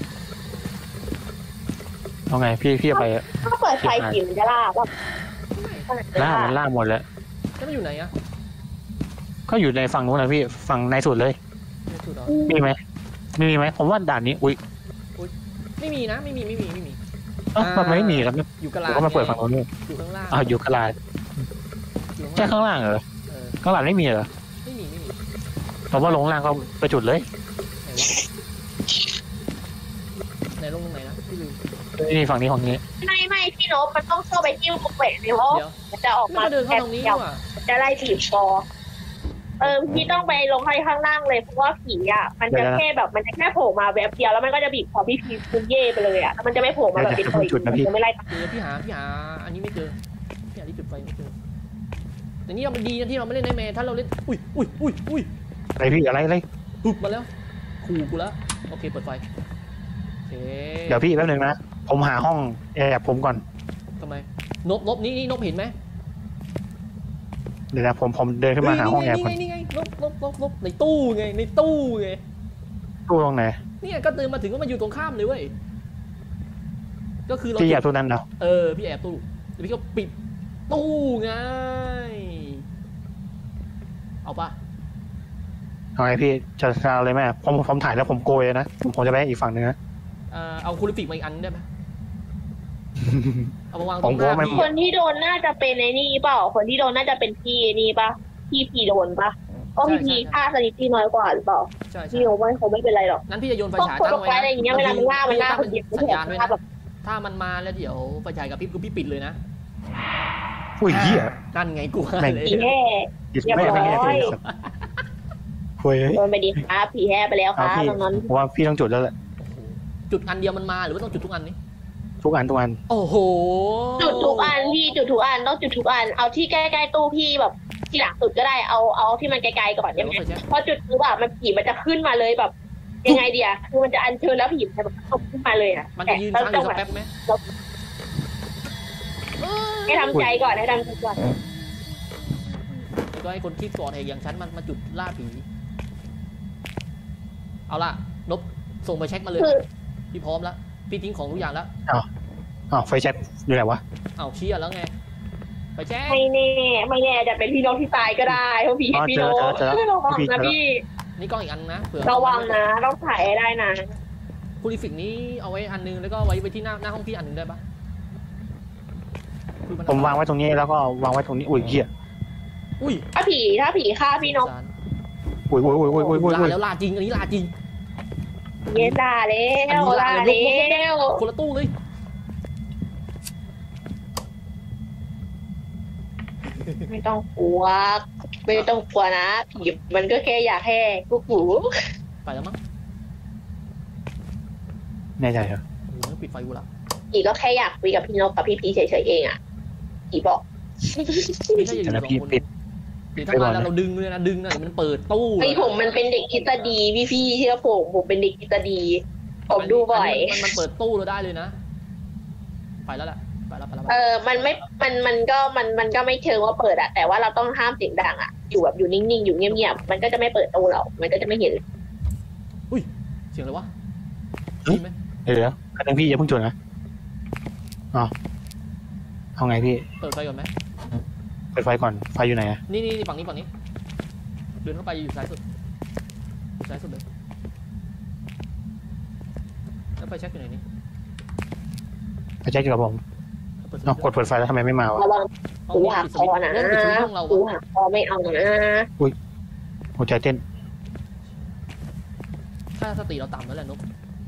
เอาไงพี่ไปถ้าเปิดไฟผีมันจะล่าแบบมันล่าหมดแล้วแล้วมันอยู่ไหนอะก็อยู่ในฝั่งนู้นนะพี่ฝั่งในสุดเลยไม่สุดหรอมีไหมผมว่าด่านนี้อุ้ยไม่มีนะไม่มีมันไม่มีครับอยู่กระผลามก็มาเปิดฝั่งนู้นด้วยอยู่ข้างล่างอยู่กระลาดอยู่แค่ข้างล่างข้างล่างเหรอเออข้างหลังไม่มีเหรอไม่มีผมว่าลงล่างก็ไปจุดเลยไหนลงตรงไหนนะพี่ลืมนี่ฝั่งนี้ของนี้ไม่พี่โนบมันต้องเข้าไปที่วงแหวนในห้องเดี๋ยวมันจะออกไม่มามาเดินเข้าตรงนี้ดีกว่าจะไล่บีบคอพี่ต้องไปลงให้ข้างล่างเลยเพราะว่าผีอ่ะมันจะแค่แบบมันจะแค่โผล่มาแวบเดียวแล้วมันก็จะบีบคอพี่พีคุณเย่ไปเลยอ่ะแล้วมันจะไม่โผล่มาแบบเป็นตัวอีกมันจะไม่ไล่เดี๋ยวพี่หาอันนี้ไม่เจอพี่หาที่จุดไฟไม่เจอแต่นี่เรามันดีนะที่เราไม่เล่นในแมถ้าเราเล่นอุ้ยอะไรพี่อะไรปุ๊บมาแล้วขู่กูแล้วโอเคเปิดไฟโอเคเดี๋ยวพี่แป๊บนึงนะผมหาห้องแอบผมก่อนทำไมนบนี่นบเห็นไหมเดี๋ยวนะผมเดินขึ้นมาหาห้องแอบก่อนนี่ไงนบในตู้ไงตู้ตู้ตรงไหนเนี่ยก็เดินมาถึงก็มาอยู่ตรงข้ามเลยเว้ยก็คือเราพี่แอบตู้นั้นเนาะพี่แอบตู้แล้วพี่ก็ปิดตู้ไงเอาปะเอาไงพี่จะเอาเลยไหมผมถ่ายแล้วผมโกยนะผมจะไปอีกฝั่งนึงนะเอาคูลิฟิกมาอีกอันได้ไหมเอามาวางตผรมงหกลัวน้ามันพี่คนที่โดนน่าจะเป็นไอ้นี่เปล่าคนที่โดนน่าจะเป็นพี่นี่ปะพี่พีโดนปะเพราะพี่พีค่าสถิติน้อยกว่าหรือเปล่าใช่พี่โนไม่เขาไม่เป็นไรหรอกนั้นพี่จะโยนไฟพวกฉายคนตั้งออกไว้ไปอะไรอย่างเงี้ยเวลามันล่าคนเดียวสัญญาณไว้แบนะบถ้ามันมาแล้วเดี๋ยวไฟฉายกับพี่ปิดเลยนะอุ้ยเหี้ยนั่นไงกูว่าเลยผีแห่ไม่คุยโดนไปดีครับผีแห่ไปแล้วครับตรงนั้นผมว่าพี่ต้องจุดแล้วแหละจุดอันเดียวมันมาหรือว่าต้องจุดทุกอันนี้ทุกอันโอ้โหจุดทุกอันพี่จุดทุกอันต้องจุดทุกอันเอาที่ใกล้ๆตู้พี่แบบที่หลังสุดก็ได้เอาที่มันไกลๆก่อนเดี๋ใช่ยวไหมไฟแช็กพอจุดปุ๊บอะมันผีมันจะขึ้นมาเลยแบบยังไงเดียคือมันจะอัญเชิญแล้วผีมันจะแบบตกขึ้นมาเลยอะมันจะยืนค้างอยู่สักแป๊บไหมให้ทำใจก่อนให้ทำใจก่อนแล้วก็ให้คนคิดก่อนเองอย่างฉันมันมาจุดล่าผีเอาล่ะนบส่งไปเช็คมาเลยคือพี่พร้อมแล้วพี่ทิ้งของทุกอย่างแล้วไฟแช็กอยู่ไหนวะเอาเชี่ยแล้วไงไปแช็คไม่แน่จะเป็นพี่น้องที่ตายก็ได้เพราะผีพี่น้องระวังนะพี่นี่กล้องอีกอันนะเผื่อระวังนะต้องถ่ายให้ได้นะคูลิฟิกนี้เอาไว้อันนึงแล้วก็ไว้ที่หน้าห้องพี่อันนึงได้ปะคือนผมวางไว้ตรงนี้แล้วก็วางไว้ตรงนี้อุ้ยเหี้ยอุ้ยถ้าผีฆ่าพี่น้องอุ้ยลาแล้วลาจริงอันนี้ลาจริงเย็นด่าแล้วด่าแล้วคนละตู้เลยไม่ต้องกลัวนะผีมันก็แค่อยากแห่กูกูไปแล้วมั้งแน่ใจเหรอโอ้โหปิดไฟกูละผีก็แค่อยากคุยกับพี่นกกับพี่พีเฉยๆเองอ่ะผีบอกไม่ใช่อย่าอยู่แต่สองพี่คนปิดหรือถ้ามาแล้วเราดึงเลยนะดึงนะเดี๋ยวมันเปิดตู้ไอผมมันเป็นเด็กทฤษฎีพี่เชื่อผมเป็นเด็กทฤษฎีผมดูบ่อยมันเปิดตู้เราได้เลยนะไปแล้วแหละไปแล้วมันก็ไม่เชิงว่าเปิดอะแต่ว่าเราต้องห้ามเสียงดังอะอยู่แบบอยู่นิ่งๆอยู่เงียบๆมันก็จะไม่เปิดตู้เรามันก็จะไม่เห็นเสียงอะไรวะเฮ้ยมีไหมเดี๋ยวอันนึงพี่อย่าเพิ่งจุดนะเอาไงพี่เปิดไฟก่อนไหมเปิดไฟก่อนไฟอยู่ไหนอะนี่ฝั่งนี้เดินเข้าไปอยู่ซ้ายสุดเลยแล้วไฟแช็กอยู่ไหนนี่ไฟแช็กอยู่กับผมกดเปิดไฟแล้วทำไมไม่มาวะระวังห้องหูนี้หักปิดคสวิอตช์นะเริ่มปิดสวิตช์ห้องเราหูหักคอไม่เอานะหัวใจเต้นถ้าสติเราต่ำแล้วแหละนก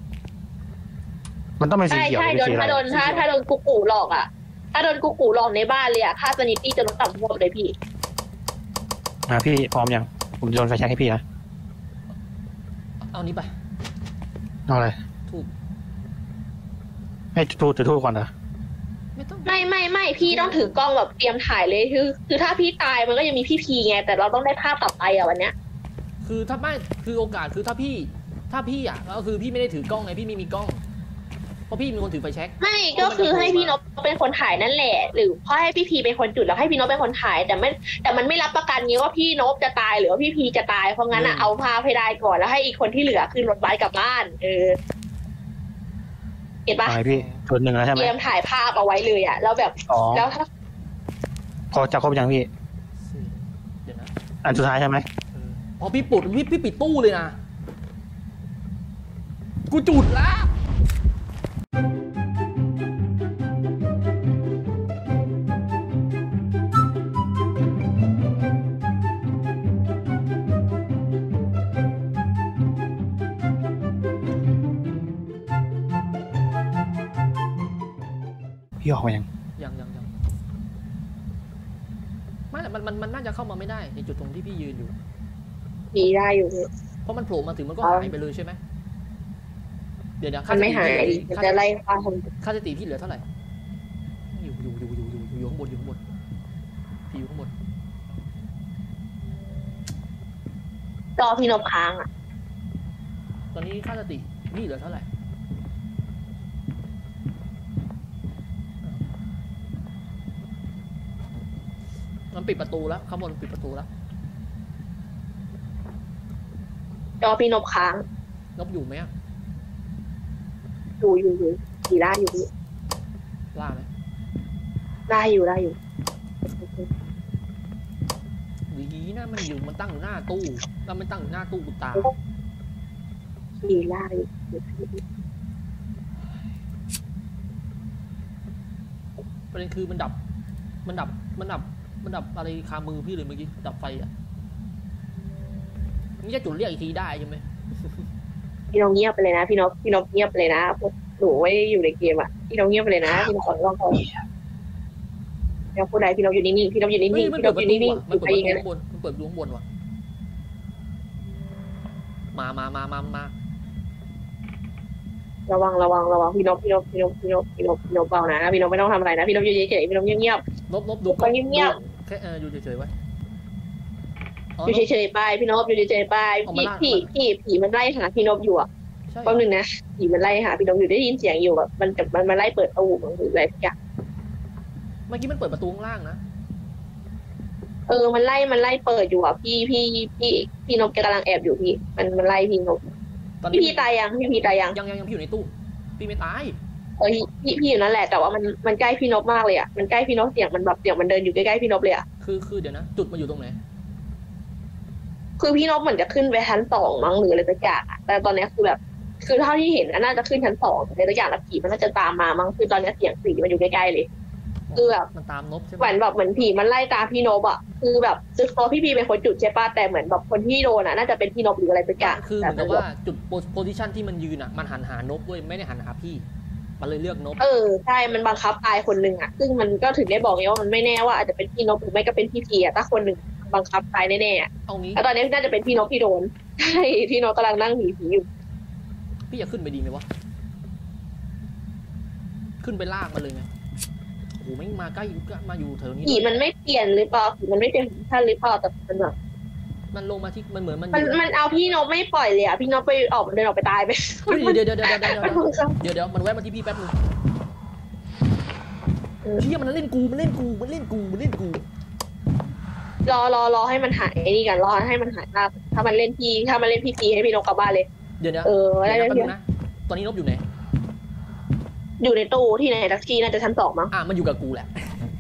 มันต้องเป็นสีใช่เขียวใช่หรือสีอะไรถ้าโดนกุ๊กกูหลอกอ่ะถ้าโดนกุ๊กกูหลอกในบ้านเลยอ่ะค่าสนิตี้จะลดต่ำทั่วเลยพี่พี่พร้อมยังผมโยนไฟแช็กให้พี่นะเอานี้ไปเอาอะไรถูกให้ทูบก่อนเหรอไม่ต้องไม่พี่ต้องถือกล้องแบบเตรียมถ่ายเลยคือถ้าพี่ตายมันก็ยังมีพี่พีไงแต่เราต้องได้ภาพกลับไปอ่ะวันเนี้ยคือถ้าไม่คือโอกาสคือถ้าพี่อ่ะก็คือพี่ไม่ได้ถือกล้องไงพี่ไม่มีกล้องเพราะพี่มีคนถือไฟแช็กไม่ก็คือให้พี่นพเป็นคนถ่ายนั่นแหละหรือพ่อให้พี่พีเป็นคนจุดแล้วให้พี่นพเป็นคนถ่ายแต่มันไม่รับประกันไงว่าพี่นพจะตายหรือว่าพี่พีจะตายเพราะงั้นอ่ะเอาภาพให้ได้ก่อนแล้วให้อีกคนที่เหลือขึ้นรถบัสกลับบ้านเห็นปะอะไรพี่ชนหนึ่งแล้วใช่ไหมเตรียมถ่ายภาพเอาไว้เลยอ่ะแล้วแบบอ๋อแล้วถ้าพอจะครบยังพี่เดี๋ยวนะอันสุดท้ายใช่ไหมอ๋อพี่ปิดตู้เลยนะกูจุดแล้วพี่ออกมายังยังไม่แต่มันน่าจะเข้ามาไม่ได้ในจุดตรงที่พี่ยืนอยู่มีได้อยู่เพราะมันโผล่มาถึงมันก็หายไปเลยใช่ไหมเดี๋ยวมันไม่หายมันจะไล่ฆ่าคนค่าสติพี่เหลือเท่าไหร่อยู่ข้างบนพี่อยู่ข้างบนจอพี่นพค้างอ่ะตอนนี้ค่าสติพี่เหลือเท่าไหร่มันปิดประตูแล้วข้างบนปิดประตูแล้วจอพี่นพค้างนบอยู่ไหมอะอยู่ผีได้อยู่พี่ล่าไหมได้อยู่ดีนะมันตั้งอยู่หน้าตู้แล้วมันตั้งอยู่หน้าตู้กูตายผีได้อยู่ประเด็นคือมันดับอะไรคามือพี่เลยเมื่อกี้ดับไฟอ่ะนี่จะจุดเรียกอีกทีได้ใช่ไหมพี่นพเงียบไปเลยนะพี่นพเงียบไปเลยนะหนูไม่ได้อยู่ในเกมอ่ะพี่นพเงียบไปเลยนะพี่นพขอร้องก่อนพี่นพพูดอะไรพี่นพอยู่นิ่งๆพี่นพอยู่นิ่งๆเฮ้ยพี่มันนเปิพดอประยู่ตูนิ่งว่ะๆมันเปิดไปประยังไงตูข้างบนมันเปิดประตูข้างบนว่ะมาระวังพี่นพเบานะพี่นพไม่ต้องทำอะไรนะพี่นพอยู่เฉยๆพี่นพเงียบนบดูไปเงียบแค่อยู่เฉยๆไว้ๆอยู่เฉยๆไปพี่นพอยู่เฉยๆไปผีมันไล่หาพี่นพอยู่อ่ะใช่แป๊บนึงนะผีมันไล่หาพี่นพอยู่ได้ยินเสียงอยู่แบบมันไล่เปิดตู้มันหรืออะไรสักอย่างเมื่อกี้มันเปิดประตูข้างล่างนะมันไล่เปิดอยู่อ่ะพี่นพแกกำลังแอบอยู่พี่มันไล่พี่นพตอนนี้พี่ตายยังพี่ตายยังยังพี่อยู่ในตู้พี่ไม่ตายพี่อยู่นั่นแหละแต่ว่ามันใกล้พี่นพมากเลยอ่ะมันใกล้พี่นพเสียงมันแบบเสียงมันเดินอยู่ใกล้ๆพี่นพเลยอ่ะคือเดี๋ยวนะจุดมาอยู่ตรงไหนคือพี่นพเหมือนจะขึ้นไปชั้น 2มั้งหรืออะไรสักอย่างอะแต่ตอนนี้คือแบบคือเท่าที่เห็นน่าจะขึ้นชั้น 2อะไรสักอย่างแล้วผีมันน่าจะตามมามั้งคือตอนนี้เสียงผีมันอยู่ใกล้ๆเลยคือแบบมันตามนบใช่ไหมเหมือนผีมันไล่ตามพี่นพอ่ะคือแบบคือตัวพี่พีเป็นคนจุดใช่ป่ะแต่เหมือนแบบคนที่โดนอ่ะน่าจะเป็นพี่นพหรืออะไรสักอย่างคือเหมือนกับว่าจุดโพซิชันที่มันยืนอ่ะมันหันหานบด้วยไม่ได้หันหาพี่มันเลยเลือกนบใช่มันบังคับตายคนหนึ่งอ่ะซึ่งมันก็ถึงได้บอกไงว่ามันไม่แน่ว่าอาจจะเป็นพี่นพหรือไม่ก็เป็นพี่พีอ่ะถ้าคนหนึ่งบังคับตายแน่ๆอะเอางี้แล้วตอนนี้น่าจะเป็นพี่นพที่โดนใช่พี่นพกำลังนั่งหนีผีอยู่พี่จะขึ้นไปดีไหมวะขึ้นไปลากมันเลยไงโอ้โหไม่งมาใกล้มาอยู่แถวนี้ผีมันไม่เปลี่ยนหรือเปล่าผีมันไม่เปลี่ยนท่านหรือเปล่าแต่มันแบบมันลงมาที่มันเหมือนมันมันเอาพี่นพไม่ปล่อยเลยอ่ะพี่นพไปเดินออกไปตายไปเดี๋ยวมันแวะมาที่พี่แป๊บนึงเฮียมันเล่นกูรอให้มันหายนี่กันรอให้มันหายถ้ามันเล่นพี่พีให้พี่นพกลับบ้านเลยเดี๋ยวได้แป๊บเดี๋นึยวงนะตอนนี้นบอยู่ไหนอยู่ในตู้ที่ไหนแท็กซี่น่าจะชั้น 2มั้งมันอยู่กับกูแหละ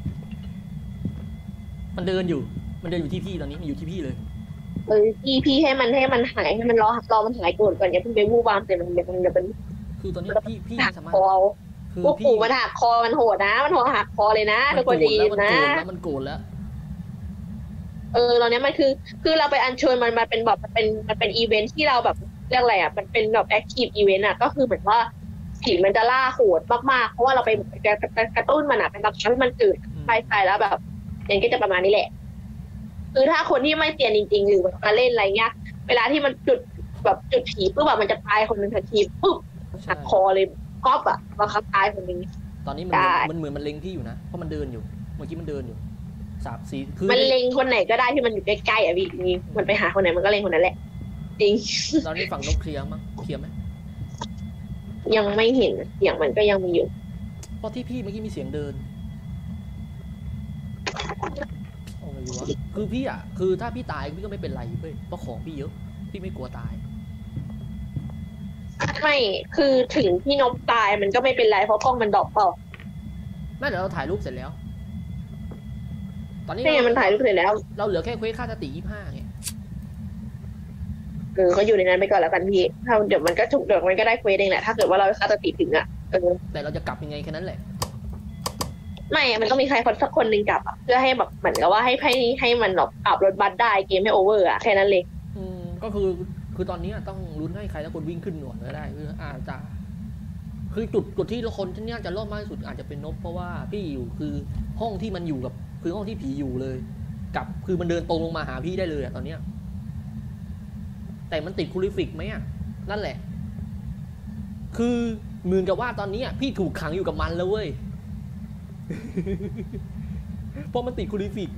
มันเดินอยู่ที่พี่ตอนนี้มันอยู่ที่พี่เลยพี่ให้มันหายให้มันรอมันหายก่อนอย่าเพิ่งไปวู่วามแต่มันจะเป็นคือตอนนี้พี่หักสามารถคอคือพวกพี่ปู่มันหักคอมันโหดนะมันหักคอเลยนะทุกคนดีนะมันโกรธแล้วตอนนี้มันคือเราไปอัญเชิญมันเป็นแบบมันเป็นอีเวนท์ที่เราแบบเรียกอะไรอ่ะมันเป็นแบบแอคทีฟอีเวนต์อ่ะก็คือเหมือนว่าผีมันจะล่าโหดมากๆเพราะว่าเราไปกระตุ้นมันอะเป็นบังคับให้มันตื่นไปแล้วแบบอย่างก็จะประมาณนี้แหละคือถ้าคนที่ไม่เตียนจริงๆหรือมาเล่นอะไรเงี้ยเวลาที่มันจุดผีปุ๊บแบบมันจะตายคนหนึ่งทันทีปุ๊บหักคอเลยก๊อปอะบังคับตายคนหนึ่งตอนนี้มันเหมือนมันเล็งพี่อยู่นะเพราะมันเดินอยู่เมื่อกี้มันเดินอยู่3-4คือมันเล็งคนไหนก็ได้ที่มันอยู่ใกล้ๆอ่ะพี่นี่มันไปหาคนไหนมันก็เล็งคนนั้นแหละจริงตอนนี้ฝั่งนกเคลียร์มั้งเคลียร์ไหมยังไม่เห็นเสียงมันก็ยังมีอยู่เพราะที่พี่เมื่อกี้มีเสียงเดินโอ้ไม่รู้วะคือพี่อ่ะคือถ้าพี่ตายพี่ก็ไม่เป็นไรเว้ยเพราะของพี่เยอะพี่ไม่กลัวตายไม่คือถึงพี่นกตายมันก็ไม่เป็นไรเพราะกล้องมันดรอปเปล่าไม่เดี๋ยวเราถ่ายรูปเสร็จแล้วตอนนี้มันถ่ายรูปเสร็จแล้วเราเหลือแค่เควสค่าสติ25ไงก็อยู่ในนั้นไปก่อนแล้วกันพี่ถ้าเดี๋ยวมันก็ถูกเดี๋ยวมันก็ได้เควสเองแหละถ้าเกิดว่าเราค่าสติถึงอ่ะแต่เราจะกลับยังไงแค่นั้นแหละไม่มันต้องมีใครคนสักคนหนึ่งกลับอ่ะเพื่อให้แบบเหมือนกับว่าให้มันแบบขับรถบัสได้เกมไม่โอเวอร์อ่ะแค่นั้นเลยก็คือตอนนี้ต้องลุ้นให้ใครสักคนวิ่งขึ้นหนวดก็ได้คืออาจจะคือจุดที่คนที่นี่จะรอดมากที่สุดอาจจะเป็นนกเพราะว่าพี่อยู่คือห้องที่มันอยู่กับคือห้องที่ผีอยู่เลยกับคือมันเดินตรงลงมาหาพี่ได้เลยอะตอนเนี้ยแต่มันติดคูลิฟิกไหมอะนั่นแหละคือเหมือนกับว่าตอนนี้พี่ถูกขังอยู่กับมันแล้วเว้ยเพราะมันติดคูลิฟิก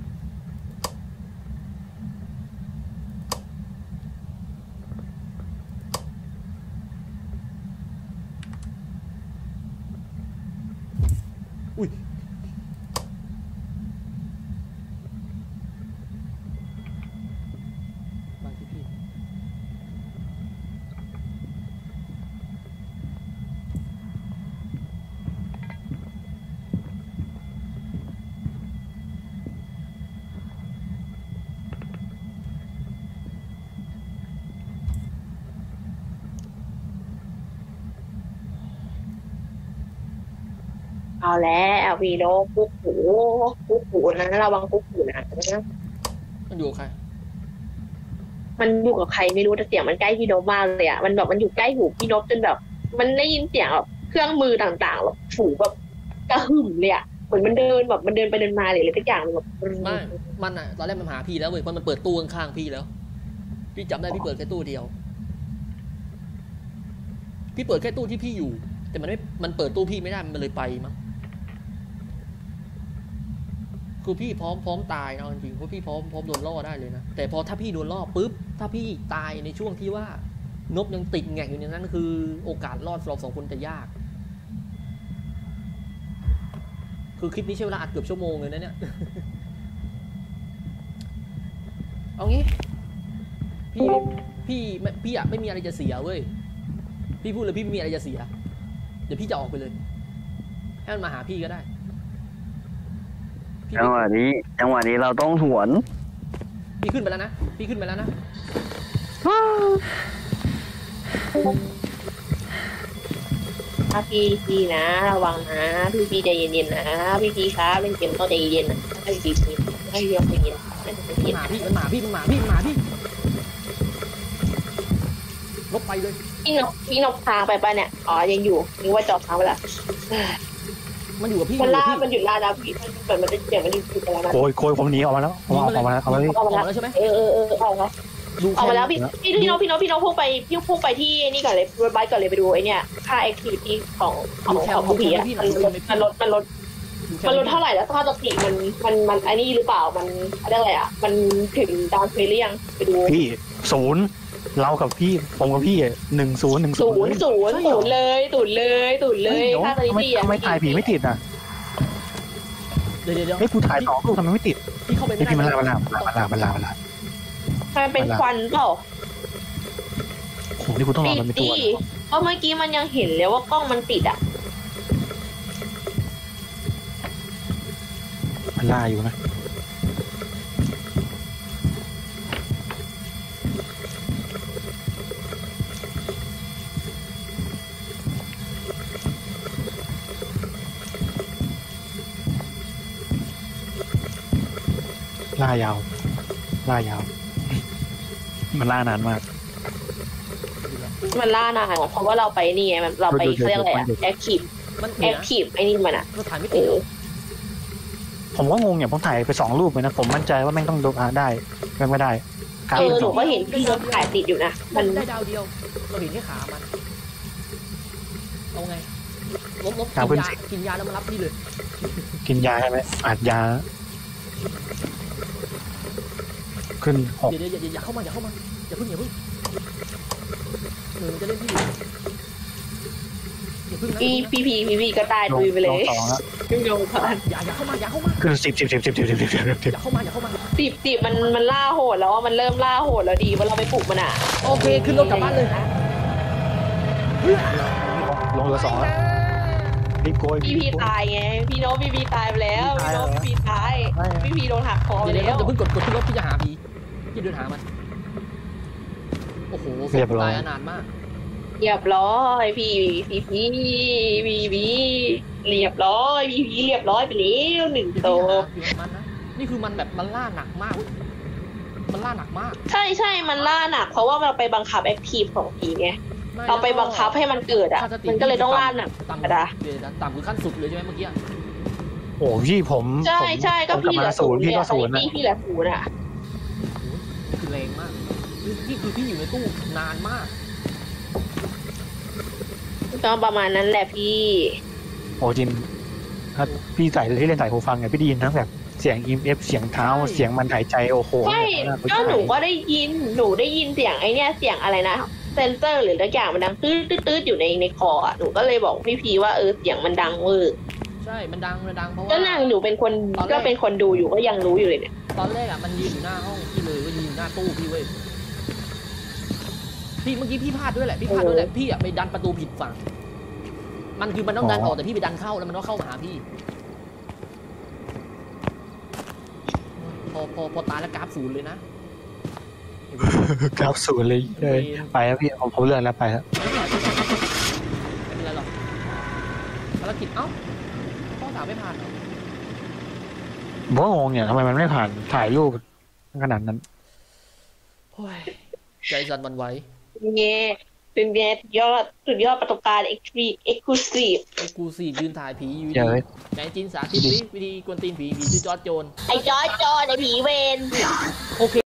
อุ้ยมาที่พี่เอาแล้ววีโดกุ๊กหูนะระวังกุ๊กหูนะมันอยู่กับใครมันอยู่กับใครไม่รู้แต่เสียงมันใกล้พี่โนมากเลยอ่ะมันแบบมันอยู่ใกล้หูพี่โนจนแบบมันได้ยินเสียงแบบเครื่องมือต่างๆแบบหูแบบกระหึ่มเลยอ่ะเหมือนมันเดินแบบมันเดินไปเดินมาเลยทุกอย่างแบบไม่มันอ่ะตอนแรกมันหาพี่แล้วเว้ยเพราะมันเปิดตู้ข้างๆพี่แล้วพี่จำได้พี่เปิดแค่ตู้เดียวพี่เปิดแค่ตู้ที่พี่อยู่แต่มันเปิดตู้พี่ไม่ได้มันเลยไปมั้งคือพี่พร้อมตายนะจริงๆเพราะพี่พร้อมโดนล่อได้เลยนะแต่พอถ้าพี่โดนล่อปุ๊บถ้าพี่ตายในช่วงที่ว่านบยังติดแงกอยู่ในนั้นคือโอกาสรอดเรา2 คนจะยากคือคลิปนี้ใช้เวลาอัดเกือบชั่วโมงเลยนะเนี่ยเอางี้พี่อะไม่มีอะไรจะเสียเว้ยพี่พูดเลยพี่ไม่มีอะไรจะเสียเดี๋ยวพี่จะออกไปเลยให้มันมาหาพี่ก็ได้จังหวะนี้เราต้องหวนพี่ขึ้นไปแล้วนะพี่นะระวังนะพี่ใจเย็นๆนะพี่ครับเล่นเกมต้องใจเย็นนะให้พี่ให้เรียบใจเย็นมันมาพี่ลบไปเลยพี่นกทางไปป่ะเนี่ยอ๋อยังอยู่นึกว่าจอดทางไปแล้วมันอยู่กับพี่มันหยุดล่าแล้วพี่มันจะเสียงมันหยุดไปแล้วนะโกยผมหนีออกมาแล้วออกมาแล้วใช่ไหมออกมาแล้วพี่น้องพุ่งไปที่นี่ก่อนเลยรถบัสก่อนเลยไปดูไอ้เนี่ยค่าแอคทิวิตี้ของผีอ่ะมันลดเท่าไหร่แล้วค่าสติมันไอ้นี่หรือเปล่ามันอะไรอ่ะมันถึงดาวเฟรยังไปดูพี่0เรากับพี่ผมกับพี่10 เลยตุ่นเลยค่าสติทำไมถ่ายผีไม่ติดอ่ะเดี๋ยวให้กูถ่าย2 รูปทำไมไม่ติดพี่เข้าไปไม่ได้มันลามันเป็นควันเปล่าโหนี่กูต้องรอมันเป็นตัวเพราะเมื่อกี้มันยังเห็นเลยว่ากล้องมันติดอ่ะมันล่าอยู่นะล่ายาวมันล่านานมากมันล่านานเพราะว่าเราไปนี่ไงเราไปเขาเรียกอะไรอะแอคทีฟมันแอคทีฟไอ้นี่มันอะเราถ่ายไม่ติดเหรอผมก็งงอย่างผมถ่ายไป2 รูปเลยนะผมมั่นใจว่าแม่งต้องโดนได้ไม่ได้กลายเป็นหสนูองก็เห็นพี่รถถ่ายติดอยู่นะมันได้ดาวเดียว เราเห็นแค่ขามันเอาไงลบกินยาแล้วมารับพี่เลยกินยาใช่ไหมอัดยา ขึ้น6 เดี๋ยวอย่าเข้ามาอย่าเพิ่งมันจะเล่นพี่อย่าเพิ่งนะพี่ก็ตายลดุยไปเลย 2แล้วพี่โยงผ่านอย่าเข้ามาขึ้น10 อย่าเข้ามาติบมันล่าโหดแล้วว่ามันเริ่มล่าโหดแล้วดีว่าเราไปปลุกมันอะโอเคขึ้นรถกลับบ้านเลยลงเหลือ2แล้วรีบโกยพี่ตายไงพี่โน้พี่ตายไปแล้วพี่โน้พี่ตายพี่โดนหักคอไปเดี๋ยวแล้วจะเพิ่งกดขึ้นรถพี่จะหาพี่เดินหามันโอ้โหตายนานมากเรียบร้อยพี่เรียบร้อยพี่เรียบร้อยไปแล้ว1 ตัวมันนะนี่คือมันแบบมันล่าหนักมากมันล่าหนักมากใช่มันล่าหนักเพราะว่าเราไปบังคับแอคทีฟของผีไงเราไปบังคับให้มันเกิดอ่ะมันก็เลยต้องล่าหนักธรรมดาต่ำคือขั้นสุดเลยใช่ไหมเมื่อกี้โอ้พี่ผมใช่ก็พี่เหลือ 0พี่ก็0นะพี่เหลือ0อ่ะคือแรงมากนี่คือพี่อยู่ในตู้นานมากก็ประมาณนั้นแหละพี่โอ้จริงถ้าพี่ใส่ที่เล่นใส่หูฟังเนี่ยพี่ได้ยินทั้งแบบเสียง EMF เสียงเท้าเสียงมันหายใจโอ้โหใช่ก็หนูก็ได้ยินเสียงไอเนี้ยเสียงอะไรนะเซนเซอร์หรือทุกอย่างมันดังตื้ออยู่ในคออ่ะหนูก็เลยบอกพี่ว่าเสียงมันดังเวอร์ใช่มันดังเพราะว่าก็นั่งหนูเป็นคนดูอยู่ก็ยังรู้อยู่เลยเนี่ยตอนแรกอ่ะมันยืนอยู่หน้าห้องพี่เลยก็ยืนอยู่หน้าตู้พี่เว้ยพี่เมื่อกี้พี่พลาดด้วยแหละพี่อ่ะไปดันประตูผิดฝั่งมันคือมันต้องดันออกแต่พี่ไปดันเข้าแล้วมันต้องเข้ามาหาพี่พอตายแล้วกราฟ0เลยนะกราฟ0เลยไปแล้วพี่ผมเลื่อนแล้วไปแล้วไม่เป็นไรหรอกภารกิจข้อ3ไม่ผ่านผมก็งงเนี่ยทำไมมันไม่ผ่านถ่ายรูปขนาดนั้นโอ้ยใจสั่นวันไหวเป็นไงสุดยอดประสบการณ์เอ็กซ์คลูซีฟกูสี่ยืนถ่ายผีอยู่เยอะไหนจีนสาธิตวิธีกวนตีนผีชื่อจอร์จโจนไอ้จอร์จไอ้ผีเวนโอเค